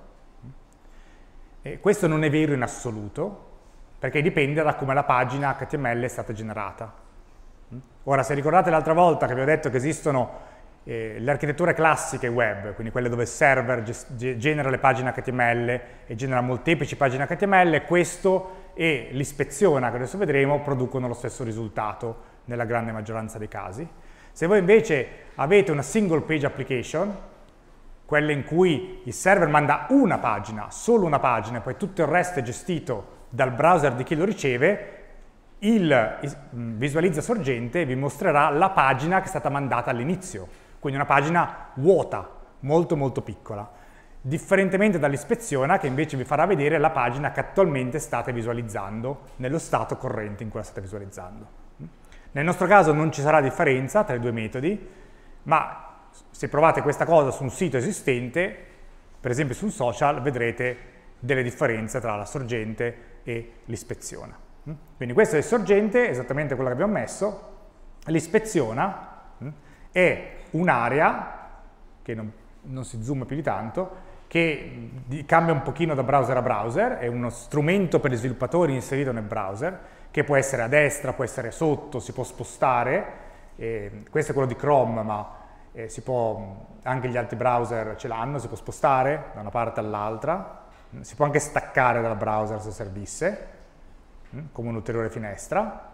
E questo non è vero in assoluto, perché dipende da come la pagina H T M L è stata generata. Ora, se ricordate l'altra volta che vi ho detto che esistono eh, le architetture classiche web, quindi quelle dove il server genera le pagine H T M L e genera molteplici pagine H T M L, questo e l'ispeziona, che adesso vedremo, producono lo stesso risultato nella grande maggioranza dei casi. Se voi invece avete una single page application, quelle in cui il server manda una pagina, solo una pagina, e poi tutto il resto è gestito dal browser di chi lo riceve, il visualizza sorgente vi mostrerà la pagina che è stata mandata all'inizio, quindi una pagina vuota, molto molto piccola, differentemente dall'ispeziona che invece vi farà vedere la pagina che attualmente state visualizzando, nello stato corrente in cui la state visualizzando. Nel nostro caso non ci sarà differenza tra i due metodi, ma se provate questa cosa su un sito esistente, per esempio su un social, vedrete delle differenze tra la sorgente e l'ispeziona. Quindi questo è il sorgente, esattamente quello che abbiamo messo. L'ispeziona è un'area, che non, non si zooma più di tanto, che cambia un pochino da browser a browser, è uno strumento per gli sviluppatori inserito nel browser, che può essere a destra, può essere sotto, si può spostare. Eh, questo è quello di Chrome, ma eh, si può, anche gli altri browser ce l'hanno, si può spostare da una parte all'altra, si può anche staccare dal browser se servisse, come un'ulteriore finestra.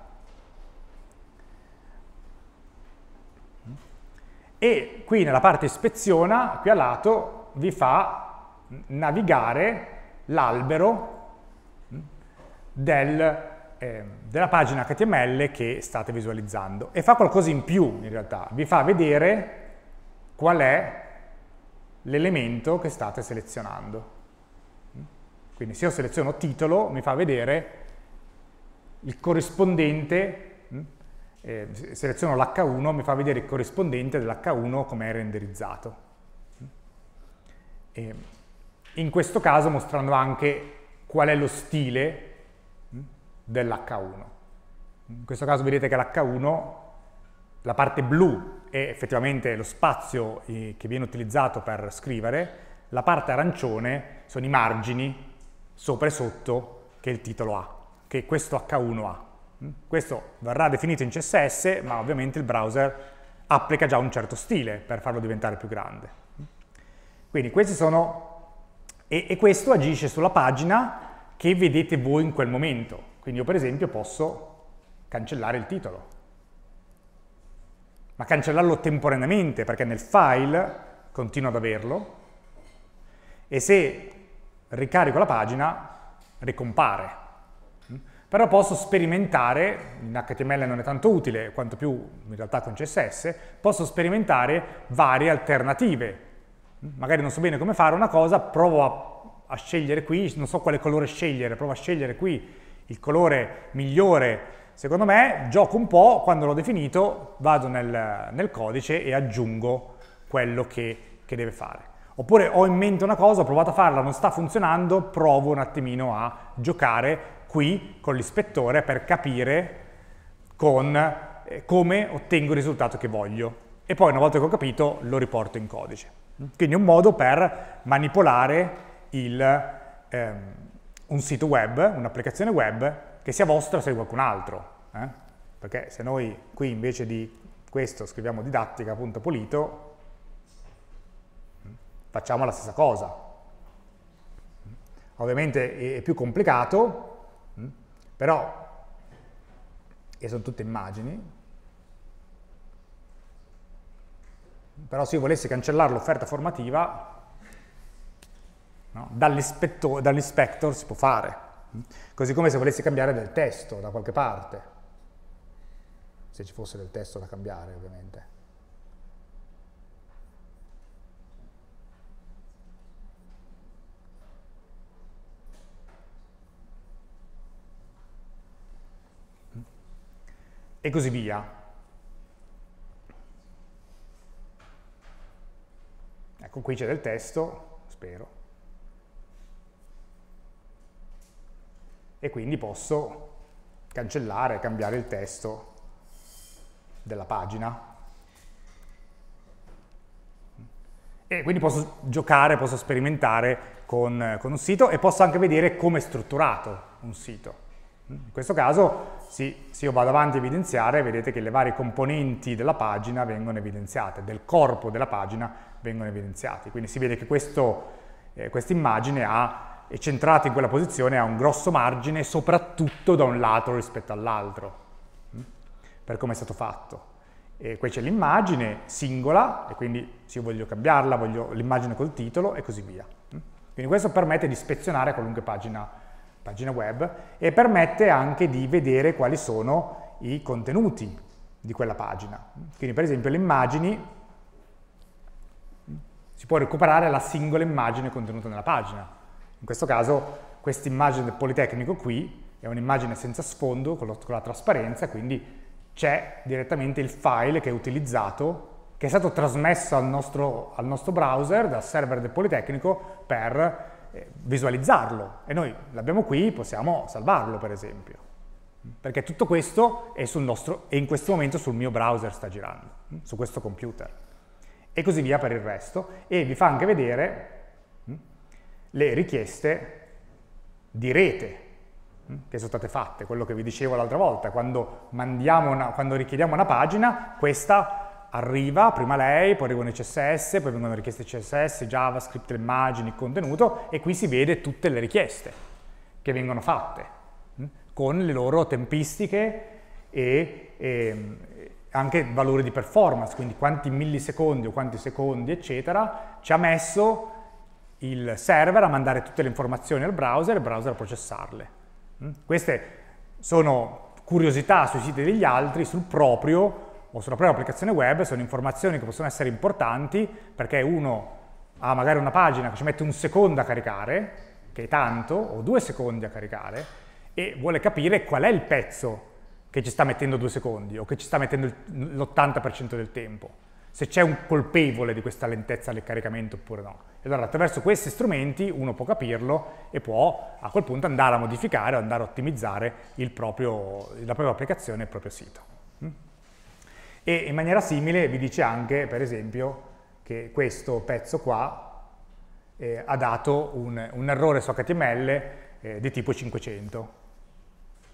E qui nella parte ispeziona, qui a lato, vi fa navigare l'albero del, eh, della pagina H T M L che state visualizzando, e fa qualcosa in più in realtà, vi fa vedere qual è l'elemento che state selezionando. Quindi se io seleziono titolo mi fa vedere il corrispondente, eh, seleziono l'H uno, mi fa vedere il corrispondente dell'H uno come è renderizzato. E in questo caso mostrando anche qual è lo stile dell'H uno. In questo caso vedete che l'H uno, la parte blu è effettivamente lo spazio eh, che viene utilizzato per scrivere, la parte arancione sono i margini sopra e sotto che il titolo ha. che questo acca uno ha. Questo verrà definito in C S S, ma ovviamente il browser applica già un certo stile per farlo diventare più grande. Quindi questi sono, e, e questo agisce sulla pagina che vedete voi in quel momento. Quindi io per esempio posso cancellare il titolo, ma cancellarlo temporaneamente, perché nel file continuo ad averlo, e se ricarico la pagina ricompare. Però posso sperimentare, in H T M L non è tanto utile, quanto più in realtà con C S S, posso sperimentare varie alternative. Magari non so bene come fare una cosa, provo a, a scegliere qui, non so quale colore scegliere, provo a scegliere qui il colore migliore, secondo me, gioco un po', quando l'ho definito vado nel, nel codice e aggiungo quello che, che deve fare. Oppure ho in mente una cosa, ho provato a farla, non sta funzionando, provo un attimino a giocare qui con l'ispettore per capire con, eh, come ottengo il risultato che voglio. E poi una volta che ho capito lo riporto in codice. Quindi è un modo per manipolare il, ehm, un sito web, un'applicazione web, che sia vostra o sia di qualcun altro. Eh? Perché se noi qui invece di questo scriviamo didattica.polito, facciamo la stessa cosa. Ovviamente è più complicato, però, e sono tutte immagini, però se io volessi cancellare l'offerta formativa, no, dall'inspector dall si può fare, così come se volessi cambiare del testo da qualche parte, se ci fosse del testo da cambiare ovviamente. E così via. Ecco, qui c'è del testo, spero. E quindi posso cancellare, cambiare il testo della pagina. E quindi posso giocare, posso sperimentare con, con un sito e posso anche vedere come è strutturato un sito. In questo caso, sì, se io vado avanti a evidenziare, vedete che le varie componenti della pagina vengono evidenziate, del corpo della pagina vengono evidenziati. Quindi si vede che eh, questa immagine ha, è centrata in quella posizione, ha un grosso margine, soprattutto da un lato rispetto all'altro, per come è stato fatto. E qui c'è l'immagine singola, e quindi se io voglio cambiarla, voglio l'immagine col titolo, e così via. Quindi questo permette di ispezionare qualunque pagina pagina web e permette anche di vedere quali sono i contenuti di quella pagina. Quindi per esempio le immagini, si può recuperare la singola immagine contenuta nella pagina. In questo caso questa immagine del Politecnico qui è un'immagine senza sfondo con, lo, con la trasparenza, quindi c'è direttamente il file che è utilizzato, che è stato trasmesso al nostro, al nostro browser, dal server del Politecnico, per visualizzarlo, e noi l'abbiamo qui, possiamo salvarlo per esempio, perché tutto questo è sul nostro, e in questo momento sul mio browser sta girando, su questo computer, e così via per il resto, e vi fa anche vedere le richieste di rete che sono state fatte, quello che vi dicevo l'altra volta, quando, mandiamo una, quando richiediamo una pagina, questa arriva, prima lei, poi arrivano i C S S, poi vengono richieste C S S, JavaScript, le immagini, il contenuto, e qui si vede tutte le richieste che vengono fatte, con le loro tempistiche e, e anche valori di performance, quindi quanti millisecondi o quanti secondi, eccetera, ci ha messo il server a mandare tutte le informazioni al browser e il browser a processarle. Queste sono curiosità sui siti degli altri, sul proprio o sulla propria applicazione web, sono informazioni che possono essere importanti perché uno ha magari una pagina che ci mette un secondo a caricare, che è tanto, o due secondi a caricare, e vuole capire qual è il pezzo che ci sta mettendo due secondi o che ci sta mettendo l'ottanta per cento del tempo, se c'è un colpevole di questa lentezza del caricamento oppure no. E allora attraverso questi strumenti uno può capirlo e può a quel punto andare a modificare o andare a ottimizzare il proprio, la propria applicazione e il proprio sito. E in maniera simile vi dice anche, per esempio, che questo pezzo qua eh, ha dato un, un errore su H T M L eh, di tipo cinquecento.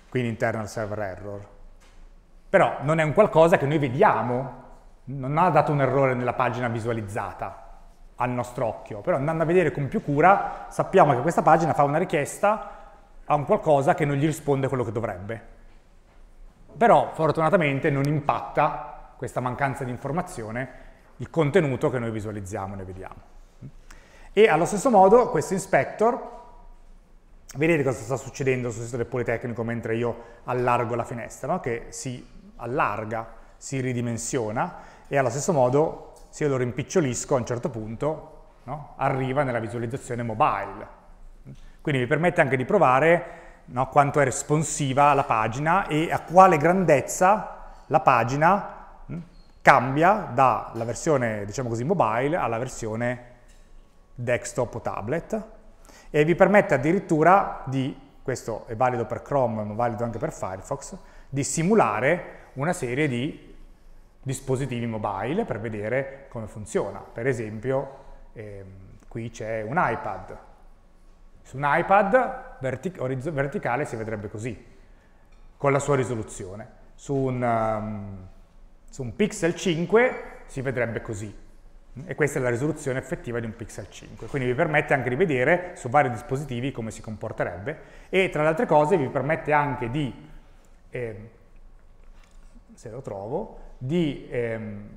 quindi internal server error. Però non è un qualcosa che noi vediamo, non ha dato un errore nella pagina visualizzata al nostro occhio, però andando a vedere con più cura sappiamo che questa pagina fa una richiesta a un qualcosa che non gli risponde quello che dovrebbe. Però fortunatamente non impatta questa mancanza di informazione il contenuto che noi visualizziamo e ne vediamo. E allo stesso modo questo inspector, vedete cosa sta succedendo sul sito del Politecnico mentre io allargo la finestra, no? Che si allarga, si ridimensiona, e allo stesso modo se io lo rimpicciolisco a un certo punto, no? Arriva nella visualizzazione mobile. Quindi vi permette anche di provare, no, quanto è responsiva la pagina e a quale grandezza la pagina mh, cambia dalla versione, diciamo così, mobile alla versione desktop o tablet, e vi permette addirittura di, questo è valido per Chrome ma valido anche per Firefox, di simulare una serie di dispositivi mobile per vedere come funziona. Per esempio ehm, qui c'è un iPad. Su un iPad vertic verticale si vedrebbe così, con la sua risoluzione. Su un, um, su un Pixel cinque si vedrebbe così. E questa è la risoluzione effettiva di un Pixel cinque. Quindi vi permette anche di vedere su vari dispositivi come si comporterebbe, e tra le altre cose vi permette anche di, eh, se lo trovo, di ehm,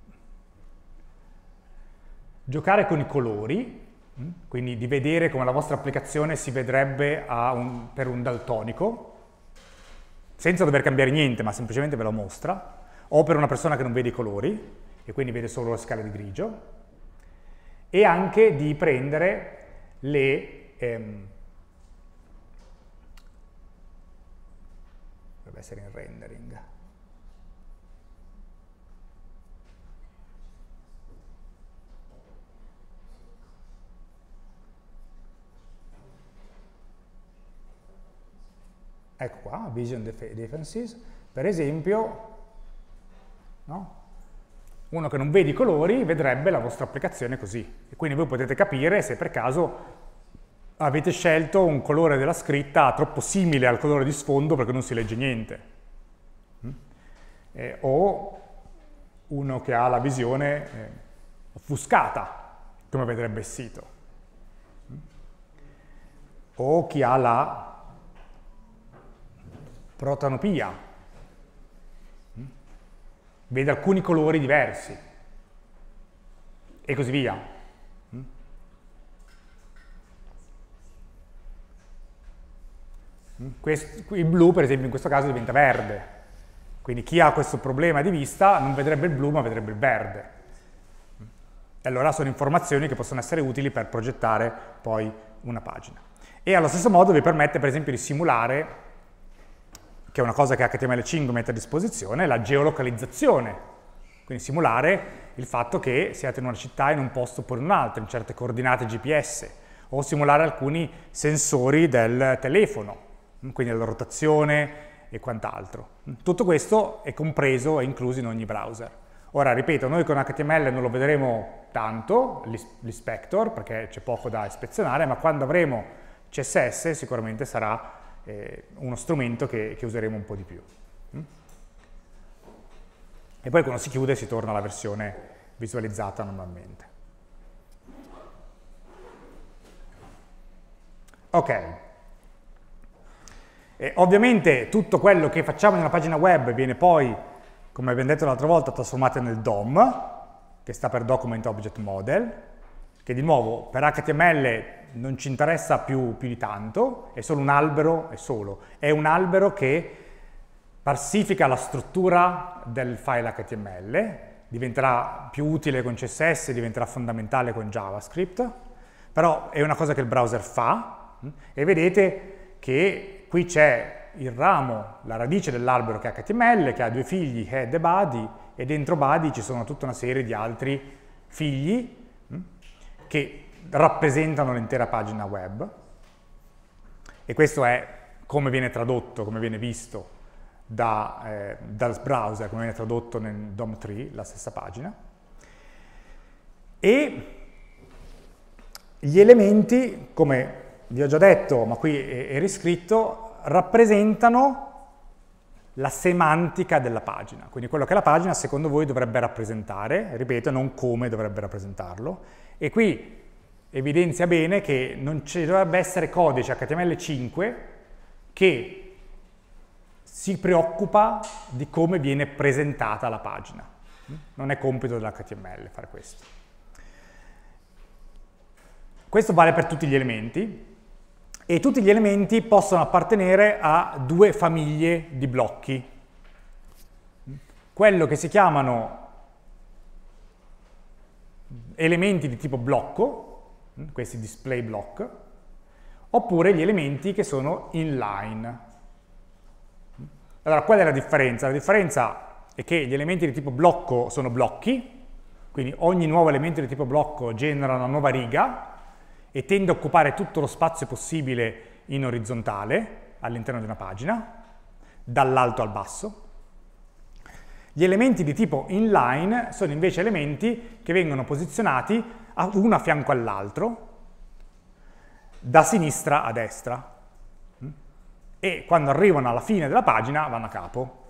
giocare con i colori, quindi di vedere come la vostra applicazione si vedrebbe a un, per un daltonico, senza dover cambiare niente, ma semplicemente ve lo mostra, o per una persona che non vede i colori, e quindi vede solo le scale di grigio, e anche di prendere le... Ehm, dovrebbe essere in rendering. Ecco qua, Vision Differences, per esempio, no? Uno che non vede i colori vedrebbe la vostra applicazione così, e quindi voi potete capire se per caso avete scelto un colore della scritta troppo simile al colore di sfondo perché non si legge niente, eh, o uno che ha la visione eh, offuscata, come vedrebbe il sito, o chi ha la protanopia, vede alcuni colori diversi, e così via. Questo, il blu, per esempio, in questo caso diventa verde. Quindi chi ha questo problema di vista non vedrebbe il blu, ma vedrebbe il verde. E allora sono informazioni che possono essere utili per progettare poi una pagina. E allo stesso modo vi permette, per esempio, di simulare, che è una cosa che H T M L cinque mette a disposizione, la geolocalizzazione. Quindi simulare il fatto che siate in una città, in un posto oppure in un altro, in certe coordinate G P S, o simulare alcuni sensori del telefono, quindi la rotazione e quant'altro. Tutto questo è compreso e incluso in ogni browser. Ora, ripeto, noi con H T M L non lo vedremo tanto, l'inspector, perché c'è poco da ispezionare, ma quando avremo C S S sicuramente sarà eh, uno strumento che, che useremo un po' di più. E poi quando si chiude si torna alla versione visualizzata normalmente. Ok. E ovviamente tutto quello che facciamo nella pagina web viene poi, come abbiamo detto l'altra volta, trasformato nel D O M, che sta per Document Object Model, che di nuovo per H T M L non ci interessa più, più di tanto, è solo un albero, è solo, è un albero che parsifica la struttura del file H T M L, diventerà più utile con C S S, diventerà fondamentale con JavaScript, però è una cosa che il browser fa, e vedete che qui c'è il ramo, la radice dell'albero che è H T M L, che ha due figli, head e body, e dentro body ci sono tutta una serie di altri figli che rappresentano l'intera pagina web, e questo è come viene tradotto, come viene visto da, eh, dal browser, come viene tradotto nel D O M tre, la stessa pagina. E gli elementi, come vi ho già detto, ma qui è, è riscritto, rappresentano la semantica della pagina, quindi quello che la pagina secondo voi dovrebbe rappresentare, ripeto, non come dovrebbe rappresentarlo, e qui evidenzia bene che non ci dovrebbe essere codice H T M L cinque che si preoccupa di come viene presentata la pagina. Non è compito dell'H T M L fare questo. Questo vale per tutti gli elementi, e tutti gli elementi possono appartenere a due famiglie di blocchi. Quello che si chiamano elementi di tipo blocco, questi display block, oppure gli elementi che sono inline. Allora, qual è la differenza? La differenza è che gli elementi di tipo blocco sono blocchi, quindi ogni nuovo elemento di tipo blocco genera una nuova riga, e tende a occupare tutto lo spazio possibile in orizzontale all'interno di una pagina, dall'alto al basso. Gli elementi di tipo inline sono invece elementi che vengono posizionati uno a fianco all'altro, da sinistra a destra, e quando arrivano alla fine della pagina vanno a capo.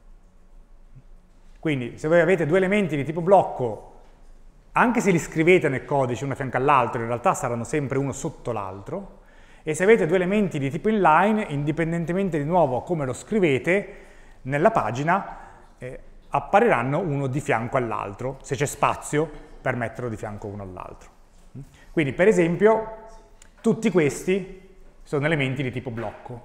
Quindi se voi avete due elementi di tipo blocco, anche se li scrivete nel codice uno a fianco all'altro, in realtà saranno sempre uno sotto l'altro, e se avete due elementi di tipo inline, indipendentemente di nuovo come lo scrivete, nella pagina eh, appariranno uno di fianco all'altro, se c'è spazio per metterlo di fianco uno all'altro. Quindi, per esempio, tutti questi sono elementi di tipo blocco.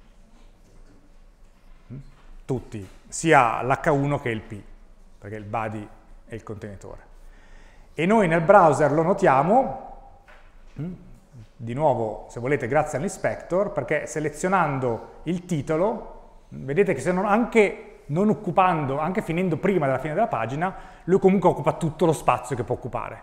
Tutti, sia l'H uno che il P, perché il body è il contenitore. E noi nel browser lo notiamo, di nuovo, se volete, grazie all'inspector, perché selezionando il titolo, vedete che se non, anche non occupando, anche finendo prima della fine della pagina, lui comunque occupa tutto lo spazio che può occupare.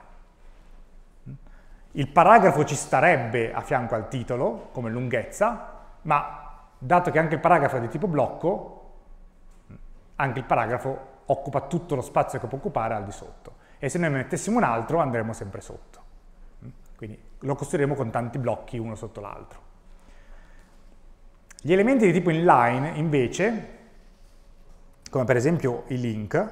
Il paragrafo ci starebbe a fianco al titolo, come lunghezza, ma dato che anche il paragrafo è di tipo blocco, anche il paragrafo occupa tutto lo spazio che può occupare al di sotto. E se noi ne mettessimo un altro andremo sempre sotto. Quindi lo costruiremo con tanti blocchi uno sotto l'altro. Gli elementi di tipo inline invece, come per esempio i link,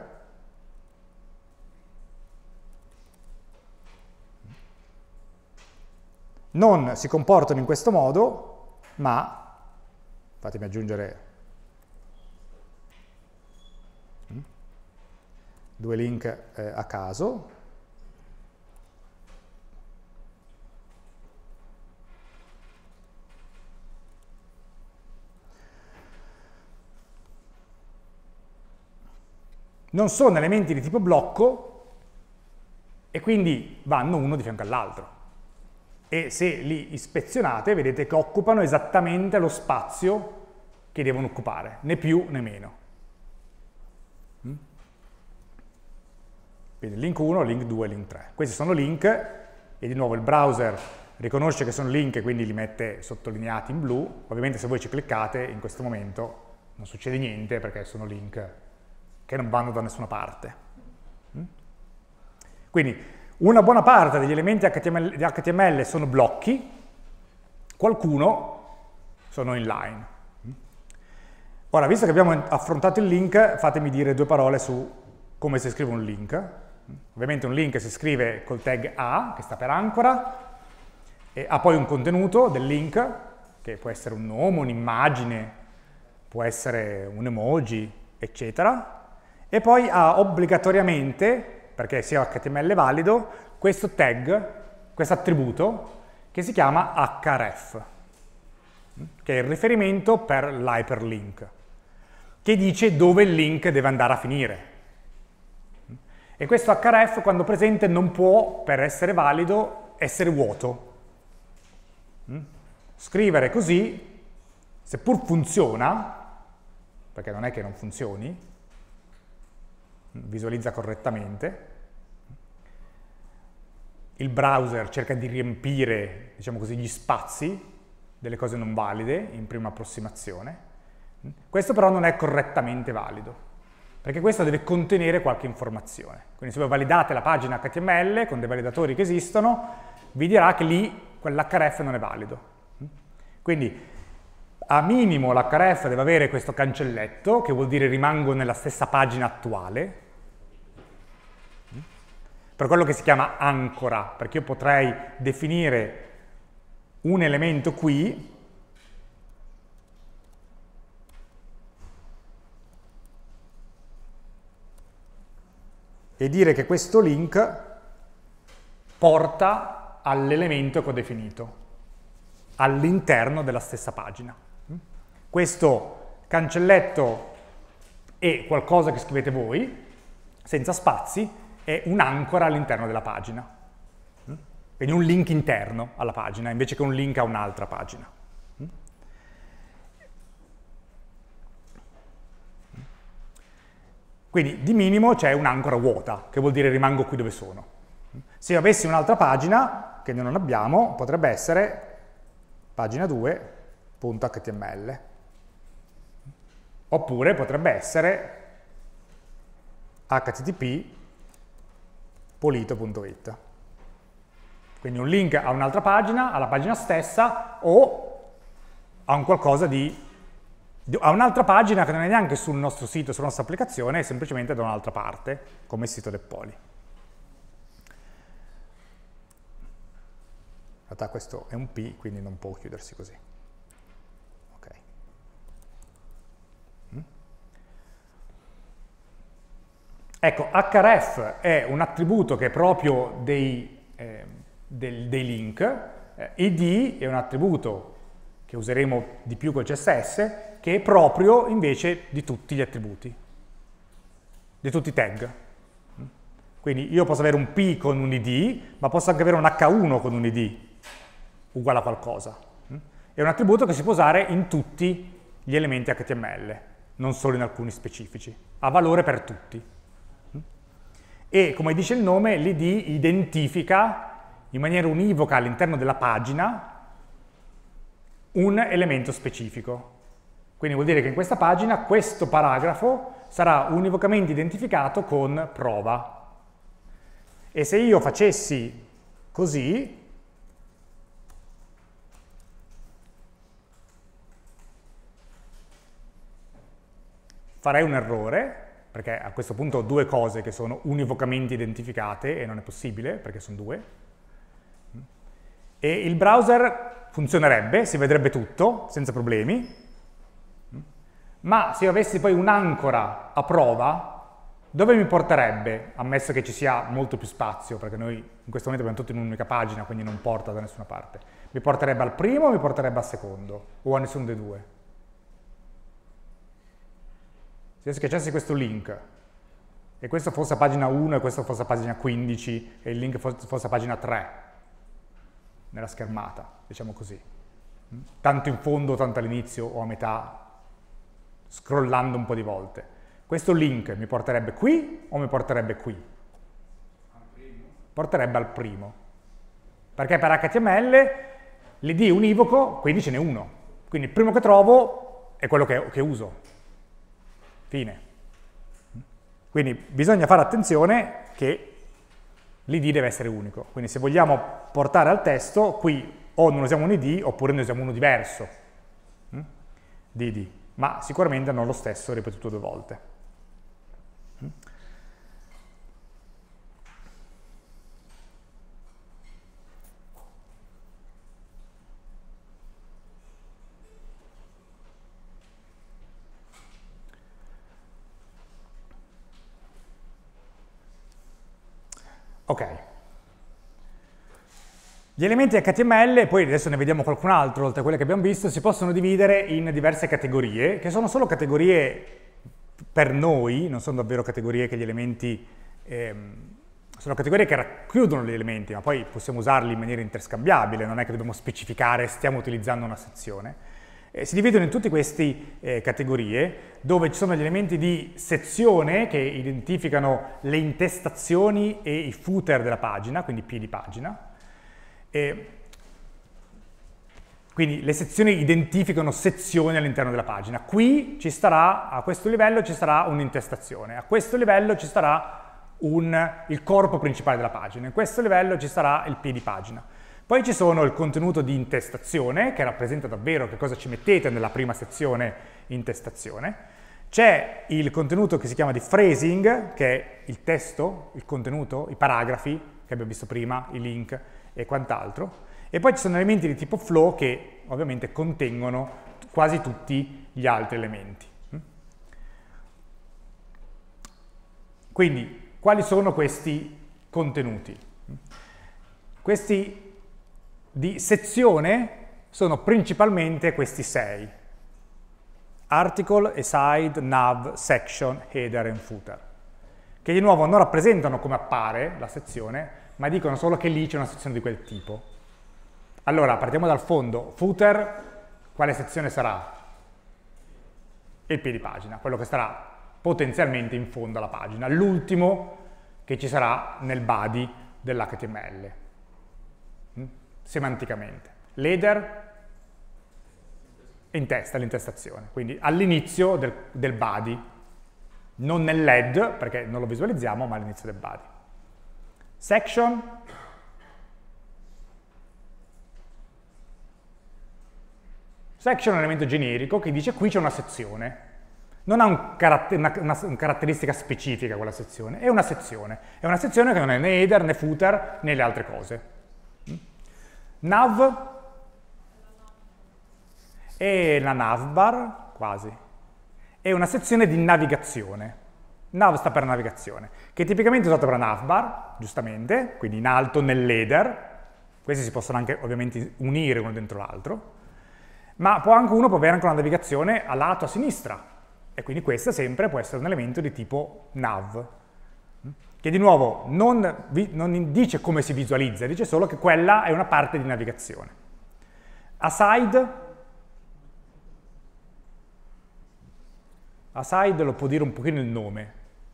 non si comportano in questo modo, ma, fatemi aggiungere due link eh, a caso. Non sono elementi di tipo blocco e quindi vanno uno di fianco all'altro. E se li ispezionate vedete che occupano esattamente lo spazio che devono occupare, né più né meno. Quindi link uno, link due, link tre. Questi sono link e di nuovo il browser riconosce che sono link e quindi li mette sottolineati in blu. Ovviamente se voi ci cliccate in questo momento non succede niente perché sono link che non vanno da nessuna parte. Quindi una buona parte degli elementi H T M L, di H T M L sono blocchi, qualcuno sono inline. Ora, visto che abbiamo affrontato il link, fatemi dire due parole su come si scrive un link. Ovviamente un link si scrive col tag A, che sta per ancora, e ha poi un contenuto del link, che può essere un nome, un'immagine, può essere un emoji, eccetera, e poi ha obbligatoriamente, perché sia H T M L valido, questo tag, questo attributo, che si chiama href, che è il riferimento per l'hyperlink, che dice dove il link deve andare a finire. E questo href, quando presente, non può, per essere valido, essere vuoto. Scrivere così, seppur funziona, perché non è che non funzioni, visualizza correttamente, il browser cerca di riempire, diciamo così, gli spazi delle cose non valide in prima approssimazione. Questo però non è correttamente valido, perché questo deve contenere qualche informazione. Quindi se voi validate la pagina H T M L con dei validatori che esistono, vi dirà che lì quell'href non è valido. Quindi a minimo l'H R F deve avere questo cancelletto, che vuol dire rimango nella stessa pagina attuale, per quello che si chiama ancora, perché io potrei definire un elemento qui e dire che questo link porta all'elemento che ho definito, all'interno della stessa pagina. Questo cancelletto è qualcosa che scrivete voi, senza spazi, è un'ancora all'interno della pagina. Quindi un link interno alla pagina, invece che un link a un'altra pagina. Quindi di minimo c'è un'ancora vuota, che vuol dire rimango qui dove sono. Se io avessi un'altra pagina, che noi non abbiamo, potrebbe essere pagina due punto H T M L. Oppure potrebbe essere H T T P polito punto it. Quindi un link a un'altra pagina, alla pagina stessa, o a un qualcosa di a un'altra pagina che non è neanche sul nostro sito, sulla nostra applicazione, è semplicemente da un'altra parte, come il sito del Poli. In realtà questo è un P, quindi non può chiudersi così. Ok. Mm. Ecco, H R F è un attributo che è proprio dei, eh, del, dei link, eh, I D è un attributo che useremo di più col C S S, che è proprio invece di tutti gli attributi, di tutti i tag. Quindi io posso avere un P con un I D, ma posso anche avere un H uno con un I D, uguale a qualcosa. È un attributo che si può usare in tutti gli elementi H T M L, non solo in alcuni specifici, ha valore per tutti. E come dice il nome, l'I D identifica in maniera univoca all'interno della pagina un elemento specifico. Quindi vuol dire che in questa pagina questo paragrafo sarà univocamente identificato con prova. E se io facessi così, farei un errore, perché a questo punto ho due cose che sono univocamente identificate e non è possibile, perché sono due. E il browser funzionerebbe, si vedrebbe tutto, senza problemi, ma se io avessi poi un'ancora a prova, dove mi porterebbe? Ammesso che ci sia molto più spazio, perché noi in questo momento abbiamo tutto in un'unica pagina, quindi non porta da nessuna parte. Mi porterebbe al primo o mi porterebbe al secondo? O a nessuno dei due? Se io schiacciassi questo link, e questo fosse a pagina uno e questo fosse a pagina quindici, e il link fosse a pagina tre, nella schermata, diciamo così. Tanto in fondo, tanto all'inizio o a metà, scrollando un po' di volte. Questo link mi porterebbe qui o mi porterebbe qui? Al primo. Porterebbe al primo. Perché per H T M L l'I D è univoco, quindi ce n'è uno. Quindi il primo che trovo è quello che, che uso. Fine. Quindi bisogna fare attenzione che l'I D deve essere unico. Quindi se vogliamo portare al testo, qui o non usiamo un I D oppure ne usiamo uno diverso di I D. Ma sicuramente non lo stesso ripetuto due volte. Ok. Gli elementi H T M L, poi adesso ne vediamo qualcun altro, oltre a quelle che abbiamo visto, si possono dividere in diverse categorie, che sono solo categorie per noi, non sono davvero categorie che gli elementi, ehm, sono categorie che racchiudono gli elementi, ma poi possiamo usarli in maniera interscambiabile, non è che dobbiamo specificare, stiamo utilizzando una sezione. Eh, si dividono in tutte queste eh, categorie, dove ci sono gli elementi di sezione che identificano le intestazioni e i footer della pagina, quindi piedi pagina. E quindi le sezioni identificano sezioni all'interno della pagina. Qui ci starà, a questo livello ci sarà un'intestazione, a questo livello ci sarà un, il corpo principale della pagina, in questo livello ci sarà il piedi pagina. Poi ci sono il contenuto di intestazione, che rappresenta davvero che cosa ci mettete nella prima sezione intestazione. C'è il contenuto che si chiama di phrasing, che è il testo, il contenuto, i paragrafi che abbiamo visto prima, i link e quant'altro. E poi ci sono elementi di tipo flow che ovviamente contengono quasi tutti gli altri elementi. Quindi, quali sono questi contenuti? Questi di sezione sono principalmente questi sei: article, aside, nav, section, header e footer, che di nuovo non rappresentano come appare la sezione, ma dicono solo che lì c'è una sezione di quel tipo. Allora, partiamo dal fondo. Footer, quale sezione sarà? Il piedi pagina, quello che starà potenzialmente in fondo alla pagina, l'ultimo che ci sarà nel body dell'H T M L, semanticamente. L'header in testa, l'intestazione, quindi all'inizio del, del body, non nell'head, perché non lo visualizziamo, ma all'inizio del body. Section, section è un elemento generico che dice qui c'è una sezione. Non ha un caratter una, una, una caratteristica specifica quella sezione, è una sezione. È una sezione che non è né header, né footer, né le altre cose. Nav è la navbar, quasi. È una sezione di navigazione. Nav sta per navigazione, che è tipicamente usata per la navbar, giustamente, quindi in alto nell'header. Questi si possono anche ovviamente unire uno dentro l'altro. Ma può anche, uno può avere anche una navigazione a lato a sinistra. E quindi questa sempre può essere un elemento di tipo nav, che di nuovo non, vi, non dice come si visualizza, dice solo che quella è una parte di navigazione. Aside, aside lo può dire un pochino il nome,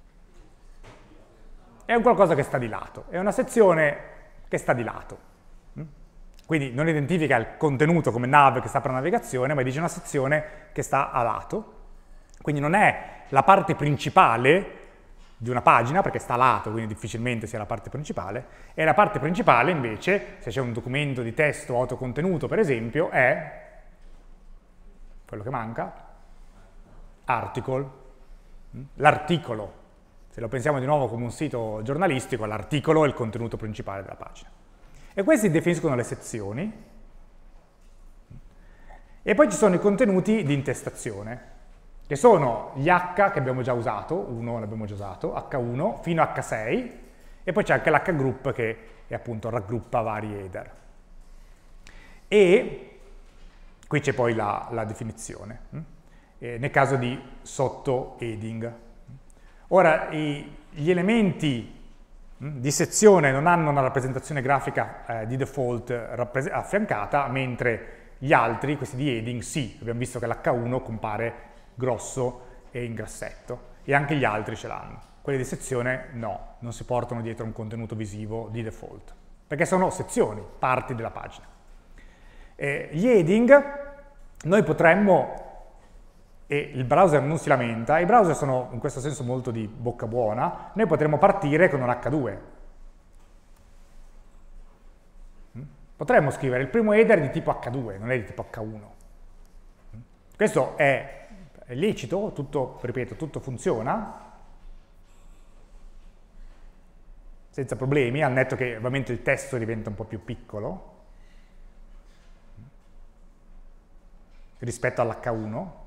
è un qualcosa che sta di lato, è una sezione che sta di lato. Quindi non identifica il contenuto come nav che sta per navigazione, ma dice una sezione che sta a lato. Quindi non è la parte principale di una pagina, perché sta a lato, quindi difficilmente sia la parte principale, e la parte principale invece, se c'è un documento di testo autocontenuto per esempio, è quello che manca, article, l'articolo. Se lo pensiamo di nuovo come un sito giornalistico, l'articolo è il contenuto principale della pagina. E questi definiscono le sezioni. E poi ci sono i contenuti di intestazione, che sono gli H che abbiamo già usato, uno l'abbiamo già usato, H uno fino a H sei, e poi c'è anche l'H group che è appunto raggruppa vari header. E qui c'è poi la, la definizione, eh, nel caso di sotto-heading. Ora, i, gli elementi di sezione non hanno una rappresentazione grafica eh, di default affiancata, mentre gli altri, questi di heading, sì. Abbiamo visto che l'H uno compare grosso e in grassetto, e anche gli altri ce l'hanno. Quelli di sezione no, non si portano dietro un contenuto visivo di default, perché sono sezioni, parti della pagina. Eh, gli heading, noi potremmo, e il browser non si lamenta, i browser sono in questo senso molto di bocca buona, noi potremmo partire con un H due. Potremmo scrivere il primo header di tipo H due, non è di tipo H uno. Questo è è lecito, tutto, ripeto, tutto funziona, senza problemi, al netto che ovviamente il testo diventa un po' più piccolo rispetto all'H uno,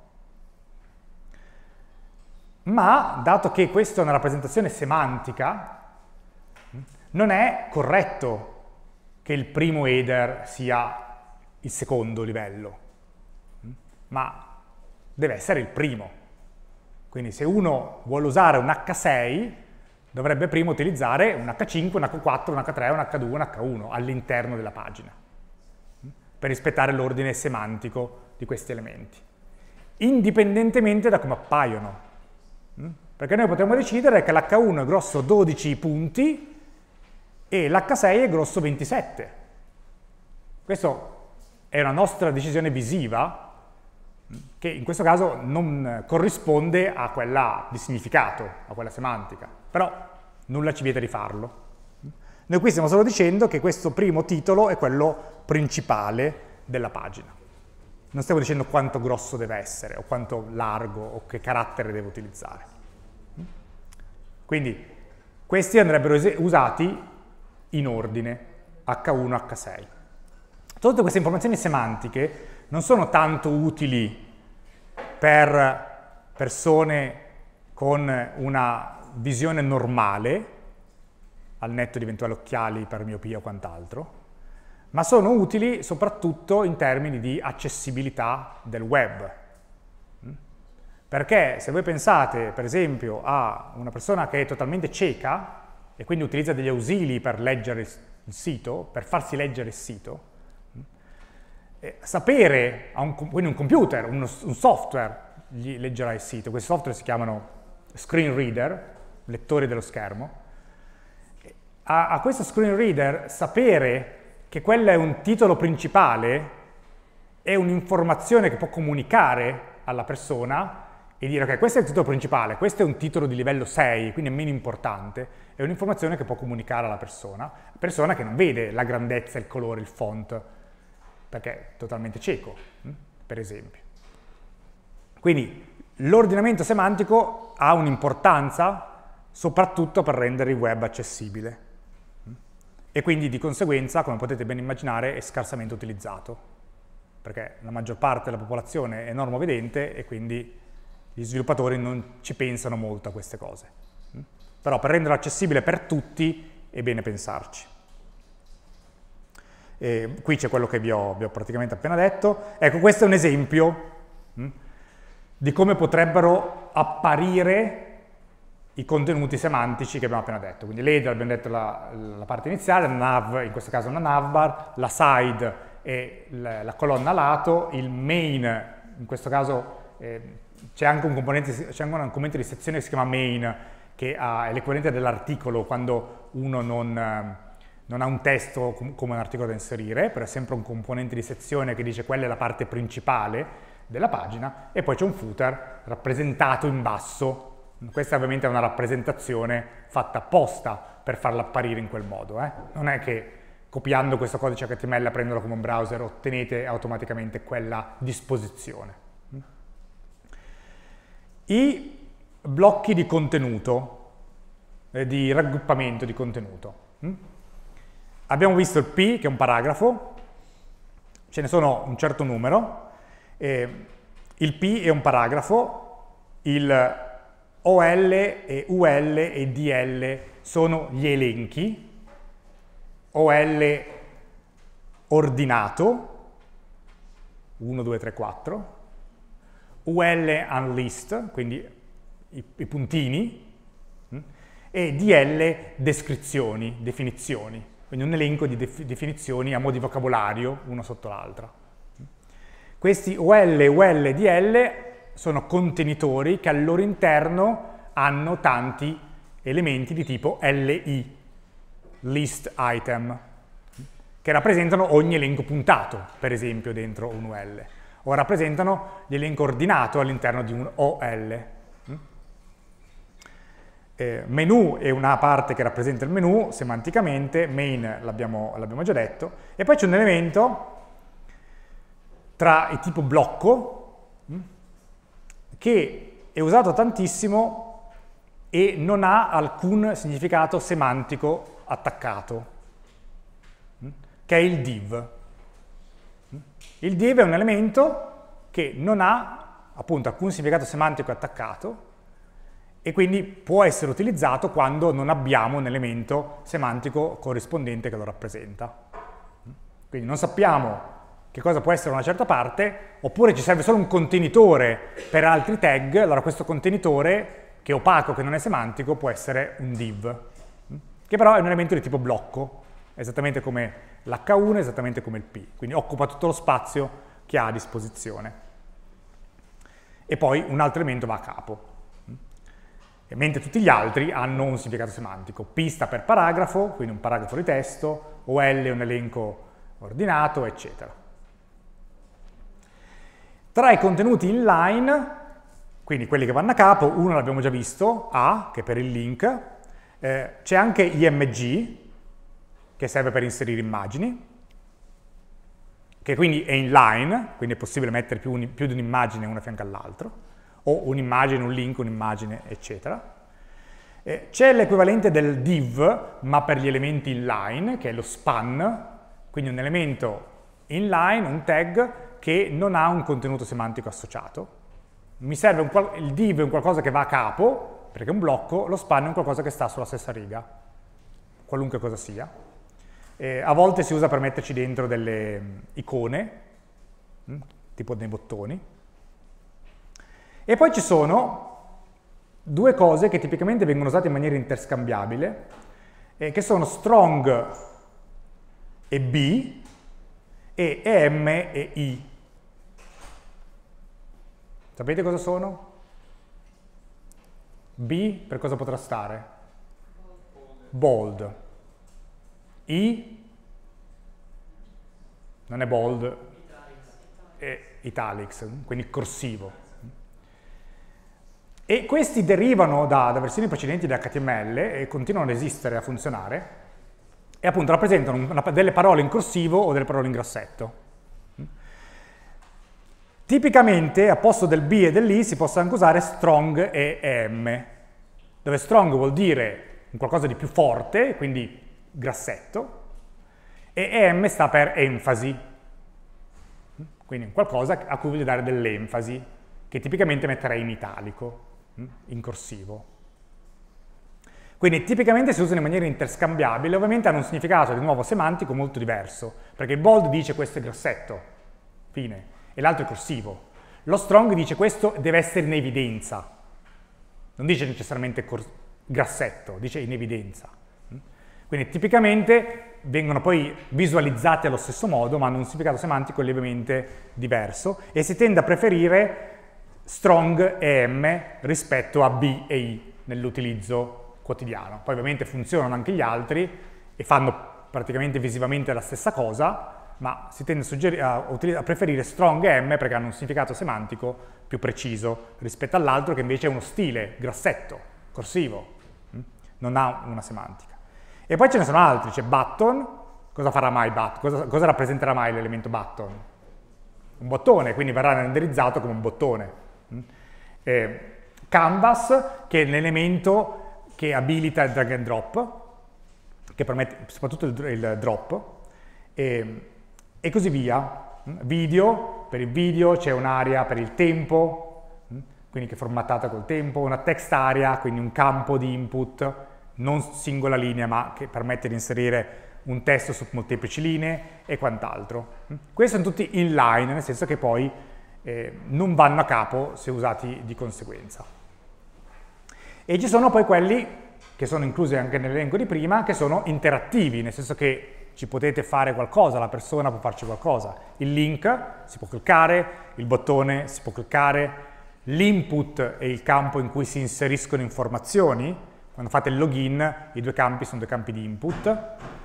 ma dato che questa è una rappresentazione semantica, non è corretto che il primo header sia il secondo livello, ma deve essere il primo. Quindi se uno vuole usare un H sei, dovrebbe prima utilizzare un H cinque, un H quattro, un H tre, un H due, un H uno all'interno della pagina, per rispettare l'ordine semantico di questi elementi, indipendentemente da come appaiono. Perché noi potremmo decidere che l'H uno è grosso dodici punti e l'H sei è grosso ventisette. Questa è una nostra decisione visiva, che in questo caso non corrisponde a quella di significato, a quella semantica, però nulla ci vieta di farlo. Noi qui stiamo solo dicendo che questo primo titolo è quello principale della pagina. Non stiamo dicendo quanto grosso deve essere, o quanto largo, o che carattere deve utilizzare. Quindi questi andrebbero usati in ordine, acca uno, acca sei. Tutte queste informazioni semantiche non sono tanto utili per persone con una visione normale, al netto di eventuali occhiali per miopia o quant'altro, ma sono utili soprattutto in termini di accessibilità del web. Perché se voi pensate, per esempio, a una persona che è totalmente cieca e quindi utilizza degli ausili per leggere il sito, per farsi leggere il sito, eh, sapere, a un, quindi un computer, un, un software gli leggerà il sito. Questi software si chiamano screen reader, lettori dello schermo. A, a questo screen reader sapere che quello è un titolo principale è un'informazione che può comunicare alla persona e dire ok, questo è il titolo principale, questo è un titolo di livello sei, quindi è meno importante, è un'informazione che può comunicare alla persona, persona che non vede la grandezza, il colore, il font, perché è totalmente cieco, per esempio. Quindi l'ordinamento semantico ha un'importanza soprattutto per rendere il web accessibile e quindi di conseguenza, come potete ben immaginare, è scarsamente utilizzato, perché la maggior parte della popolazione è normovedente e quindi gli sviluppatori non ci pensano molto a queste cose. Però per renderlo accessibile per tutti è bene pensarci. E qui c'è quello che vi ho, vi ho praticamente appena detto. Ecco, questo è un esempio mh, di come potrebbero apparire i contenuti semantici che abbiamo appena detto. Quindi l'header, abbiamo detto la, la parte iniziale, la nav, in questo caso una navbar, la side è la, la colonna a lato, il main, in questo caso eh, c'è anche un componente, c'è anche un commento di sezione che si chiama main, che ha, è l'equivalente dell'articolo quando uno non, non ha un testo com come un articolo da inserire, però è sempre un componente di sezione che dice quella è la parte principale della pagina, e poi c'è un footer rappresentato in basso. Questa ovviamente è una rappresentazione fatta apposta per farla apparire in quel modo. Eh? Non è che copiando questo codice acca ti emme elle, prendendolo come un browser, ottenete automaticamente quella disposizione. I blocchi di contenuto, eh, di raggruppamento di contenuto. Mm? Abbiamo visto il P, che è un paragrafo, ce ne sono un certo numero, eh, il P è un paragrafo, il O L e U L e D L sono gli elenchi, O L ordinato, uno, due, tre, quattro, U L unlist, quindi i, i puntini, e D L descrizioni, definizioni, quindi un elenco di def definizioni a mo' di vocabolario, uno sotto l'altra. Questi O L, U L e D L sono contenitori che al loro interno hanno tanti elementi di tipo L I, list item, che rappresentano ogni elenco puntato, per esempio, dentro un U L, o rappresentano l'elenco ordinato all'interno di un O L. Eh, menu è una parte che rappresenta il menu semanticamente, main l'abbiamo l'abbiamo già detto, e poi c'è un elemento tra il tipo blocco, che è usato tantissimo e non ha alcun significato semantico attaccato, che è il div. Il div è un elemento che non ha appunto alcun significato semantico attaccato e quindi può essere utilizzato quando non abbiamo un elemento semantico corrispondente che lo rappresenta. Quindi non sappiamo che cosa può essere una certa parte, oppure ci serve solo un contenitore per altri tag, allora questo contenitore, che è opaco, che non è semantico, può essere un div, che però è un elemento di tipo blocco, esattamente come l'H uno, esattamente come il P, quindi occupa tutto lo spazio che ha a disposizione. E poi un altro elemento va a capo, e mentre tutti gli altri hanno un significato semantico. P sta per paragrafo, quindi un paragrafo di testo, O L è un elenco ordinato, eccetera. Tra i contenuti inline, quindi quelli che vanno a capo, uno l'abbiamo già visto, A, che è per il link, eh, c'è anche I M G, che serve per inserire immagini, che quindi è inline, quindi è possibile mettere più, un, più di un'immagine una fianco all'altro, o un'immagine, un link, un'immagine, eccetera. Eh, C'è l'equivalente del div, ma per gli elementi inline, che è lo span, quindi un elemento inline, un tag, che non ha un contenuto semantico associato. Mi serve un, il div è un qualcosa che va a capo, perché è un blocco, lo span è un qualcosa che sta sulla stessa riga, qualunque cosa sia. Eh, a volte si usa per metterci dentro delle mh, icone, mh, tipo dei bottoni. E poi ci sono due cose che tipicamente vengono usate in maniera interscambiabile, eh, che sono strong e b, e em e i. Sapete cosa sono? B per cosa potrà stare? Bold. I non è bold, è italics, quindi corsivo. E questi derivano da, da versioni precedenti di H T M L e continuano ad esistere, a funzionare, e appunto rappresentano una, delle parole in corsivo o delle parole in grassetto. Tipicamente, a posto del B e dell'I, si possono anche usare strong e em, dove strong vuol dire un qualcosa di più forte, quindi grassetto, e em sta per enfasi, quindi qualcosa a cui voglio dare dell'enfasi, che tipicamente metterei in italico, in corsivo. Quindi tipicamente si usano in maniera interscambiabile, ovviamente hanno un significato di nuovo semantico molto diverso, perché il bold dice questo è grassetto, fine, e l'altro è corsivo. Lo strong dice questo deve essere in evidenza, non dice necessariamente grassetto, dice in evidenza. Quindi tipicamente vengono poi visualizzate allo stesso modo, ma hanno un significato semantico lievemente diverso, e si tende a preferire strong e em rispetto a b e i nell'utilizzo quotidiano. Poi ovviamente funzionano anche gli altri e fanno praticamente visivamente la stessa cosa, ma si tende a, a, a preferire strong e em perché hanno un significato semantico più preciso rispetto all'altro, che invece è uno stile, grassetto, corsivo, non ha una semantica. E poi ce ne sono altri, c'è button. Cosa farà mai button? Cosa, cosa rappresenterà mai l'elemento button? Un bottone, quindi verrà renderizzato come un bottone. Eh, canvas, che è l'elemento che abilita il drag and drop, che permette soprattutto il, il drop, e, e così via. Video, per il video c'è un'area per il tempo, quindi che è formattata col tempo, una text area, quindi un campo di input, non singola linea, ma che permette di inserire un testo su molteplici linee e quant'altro. Questi sono tutti inline, nel senso che poi eh, non vanno a capo se usati di conseguenza. E ci sono poi quelli che sono inclusi anche nell'elenco di prima, che sono interattivi, nel senso che ci potete fare qualcosa, la persona può farci qualcosa. Il link si può cliccare, il bottone si può cliccare, l'input è il campo in cui si inseriscono informazioni. Quando fate il login, i due campi sono due campi di input.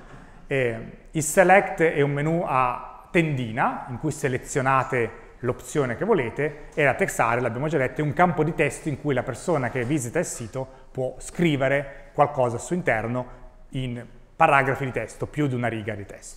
E il select è un menu a tendina in cui selezionate l'opzione che volete, e la text area, l'abbiamo già detto, è un campo di testo in cui la persona che visita il sito può scrivere qualcosa al suo interno in paragrafi di testo, più di una riga di testo.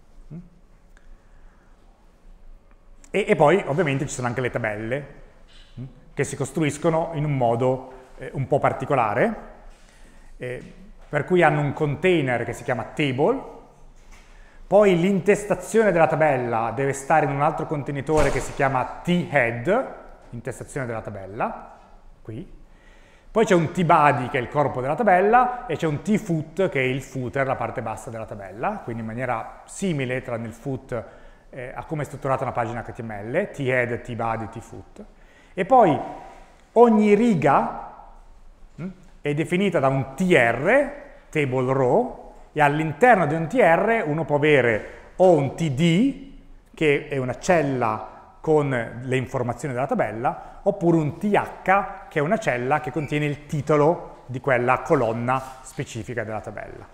E, e poi ovviamente ci sono anche le tabelle che si costruiscono in un modo eh, un po' particolare. Eh, per cui hanno un container che si chiama table, poi l'intestazione della tabella deve stare in un altro contenitore che si chiama t-head, intestazione della tabella, qui. Poi c'è un t-body che è il corpo della tabella e c'è un t-foot che è il footer, la parte bassa della tabella, quindi in maniera simile tra il foot eh, a come è strutturata una pagina H T M L, t-head, t-body, t-foot. E poi ogni riga è definita da un tr, table row, e all'interno di un tr uno può avere o un td, che è una cella con le informazioni della tabella, oppure un th, che è una cella che contiene il titolo di quella colonna specifica della tabella.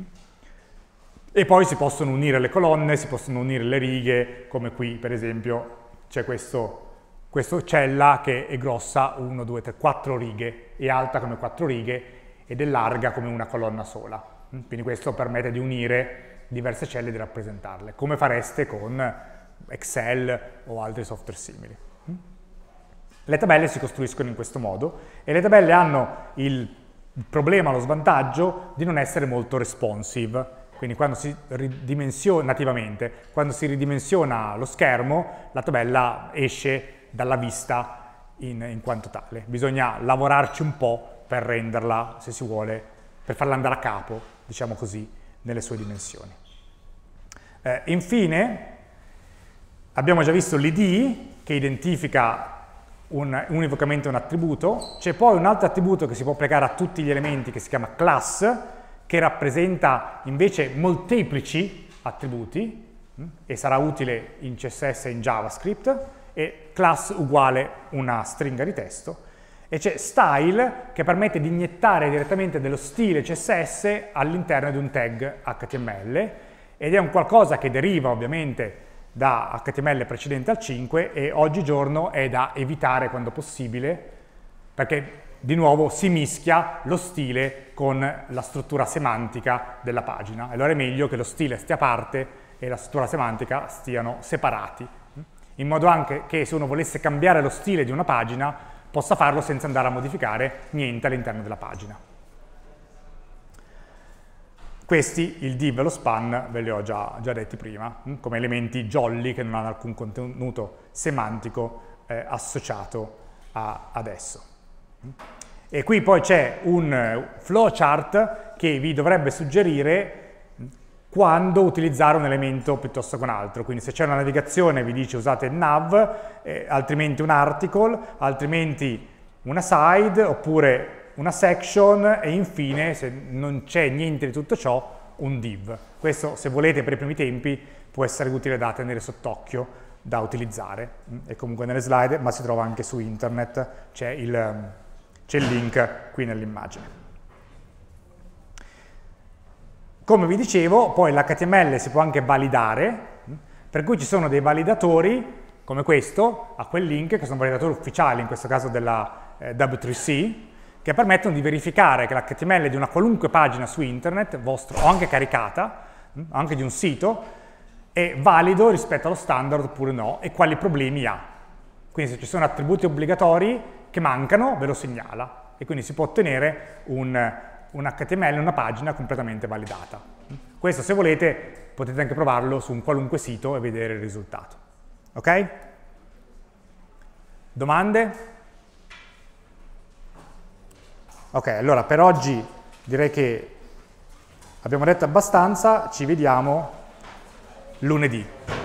E poi si possono unire le colonne, si possono unire le righe, come qui per esempio c'è questo Questa cella che è grossa uno, due, tre, quattro righe, è alta come quattro righe ed è larga come una colonna sola. Quindi questo permette di unire diverse celle e di rappresentarle, come fareste con Excel o altri software simili. Le tabelle si costruiscono in questo modo e le tabelle hanno il problema, lo svantaggio di non essere molto responsive. Quindi quando si ridimensiona nativamente, quando si ridimensiona lo schermo, la tabella esce dalla vista in, in quanto tale. Bisogna lavorarci un po' per renderla, se si vuole, per farla andare a capo, diciamo così, nelle sue dimensioni. Eh, infine, abbiamo già visto l'I D che identifica un, univocamente un attributo, c'è poi un altro attributo che si può applicare a tutti gli elementi che si chiama class, che rappresenta invece molteplici attributi mh, e sarà utile in C S S e in JavaScript, e class uguale una stringa di testo, e c'è style che permette di iniettare direttamente dello stile C S S all'interno di un tag H T M L, ed è un qualcosa che deriva ovviamente da H T M L precedente al cinque e oggigiorno è da evitare quando possibile, perché di nuovo si mischia lo stile con la struttura semantica della pagina. Allora è meglio che lo stile stia a parte e la struttura semantica stiano separati, in modo anche che se uno volesse cambiare lo stile di una pagina possa farlo senza andare a modificare niente all'interno della pagina. Questi, il div e lo span, ve li ho già, già detti prima, come elementi jolly che non hanno alcun contenuto semantico eh, associato a, ad esso. E qui poi c'è un flowchart che vi dovrebbe suggerire quando utilizzare un elemento piuttosto che un altro. Quindi se c'è una navigazione vi dice usate il nav, eh, altrimenti un article, altrimenti una side, oppure una section, e infine, se non c'è niente di tutto ciò, un div. Questo, se volete, per i primi tempi può essere utile da tenere sott'occhio, da utilizzare. È comunque nelle slide, ma si trova anche su internet, c'è il... C'è il link qui nell'immagine. Come vi dicevo, poi l'H T M L si può anche validare, per cui ci sono dei validatori, come questo, a quel link, che sono validatori ufficiali, in questo caso della eh, W tre C, che permettono di verificare che l'H T M L di una qualunque pagina su internet, vostro, o anche caricata, anche di un sito, è valido rispetto allo standard oppure no, e quali problemi ha. Quindi se ci sono attributi obbligatori che mancano, ve lo segnala, e quindi si può ottenere un, un H T M L, una pagina completamente validata. Questo, se volete, potete anche provarlo su un qualunque sito e vedere il risultato. Ok? Domande? Ok, allora per oggi direi che abbiamo detto abbastanza, ci vediamo lunedì.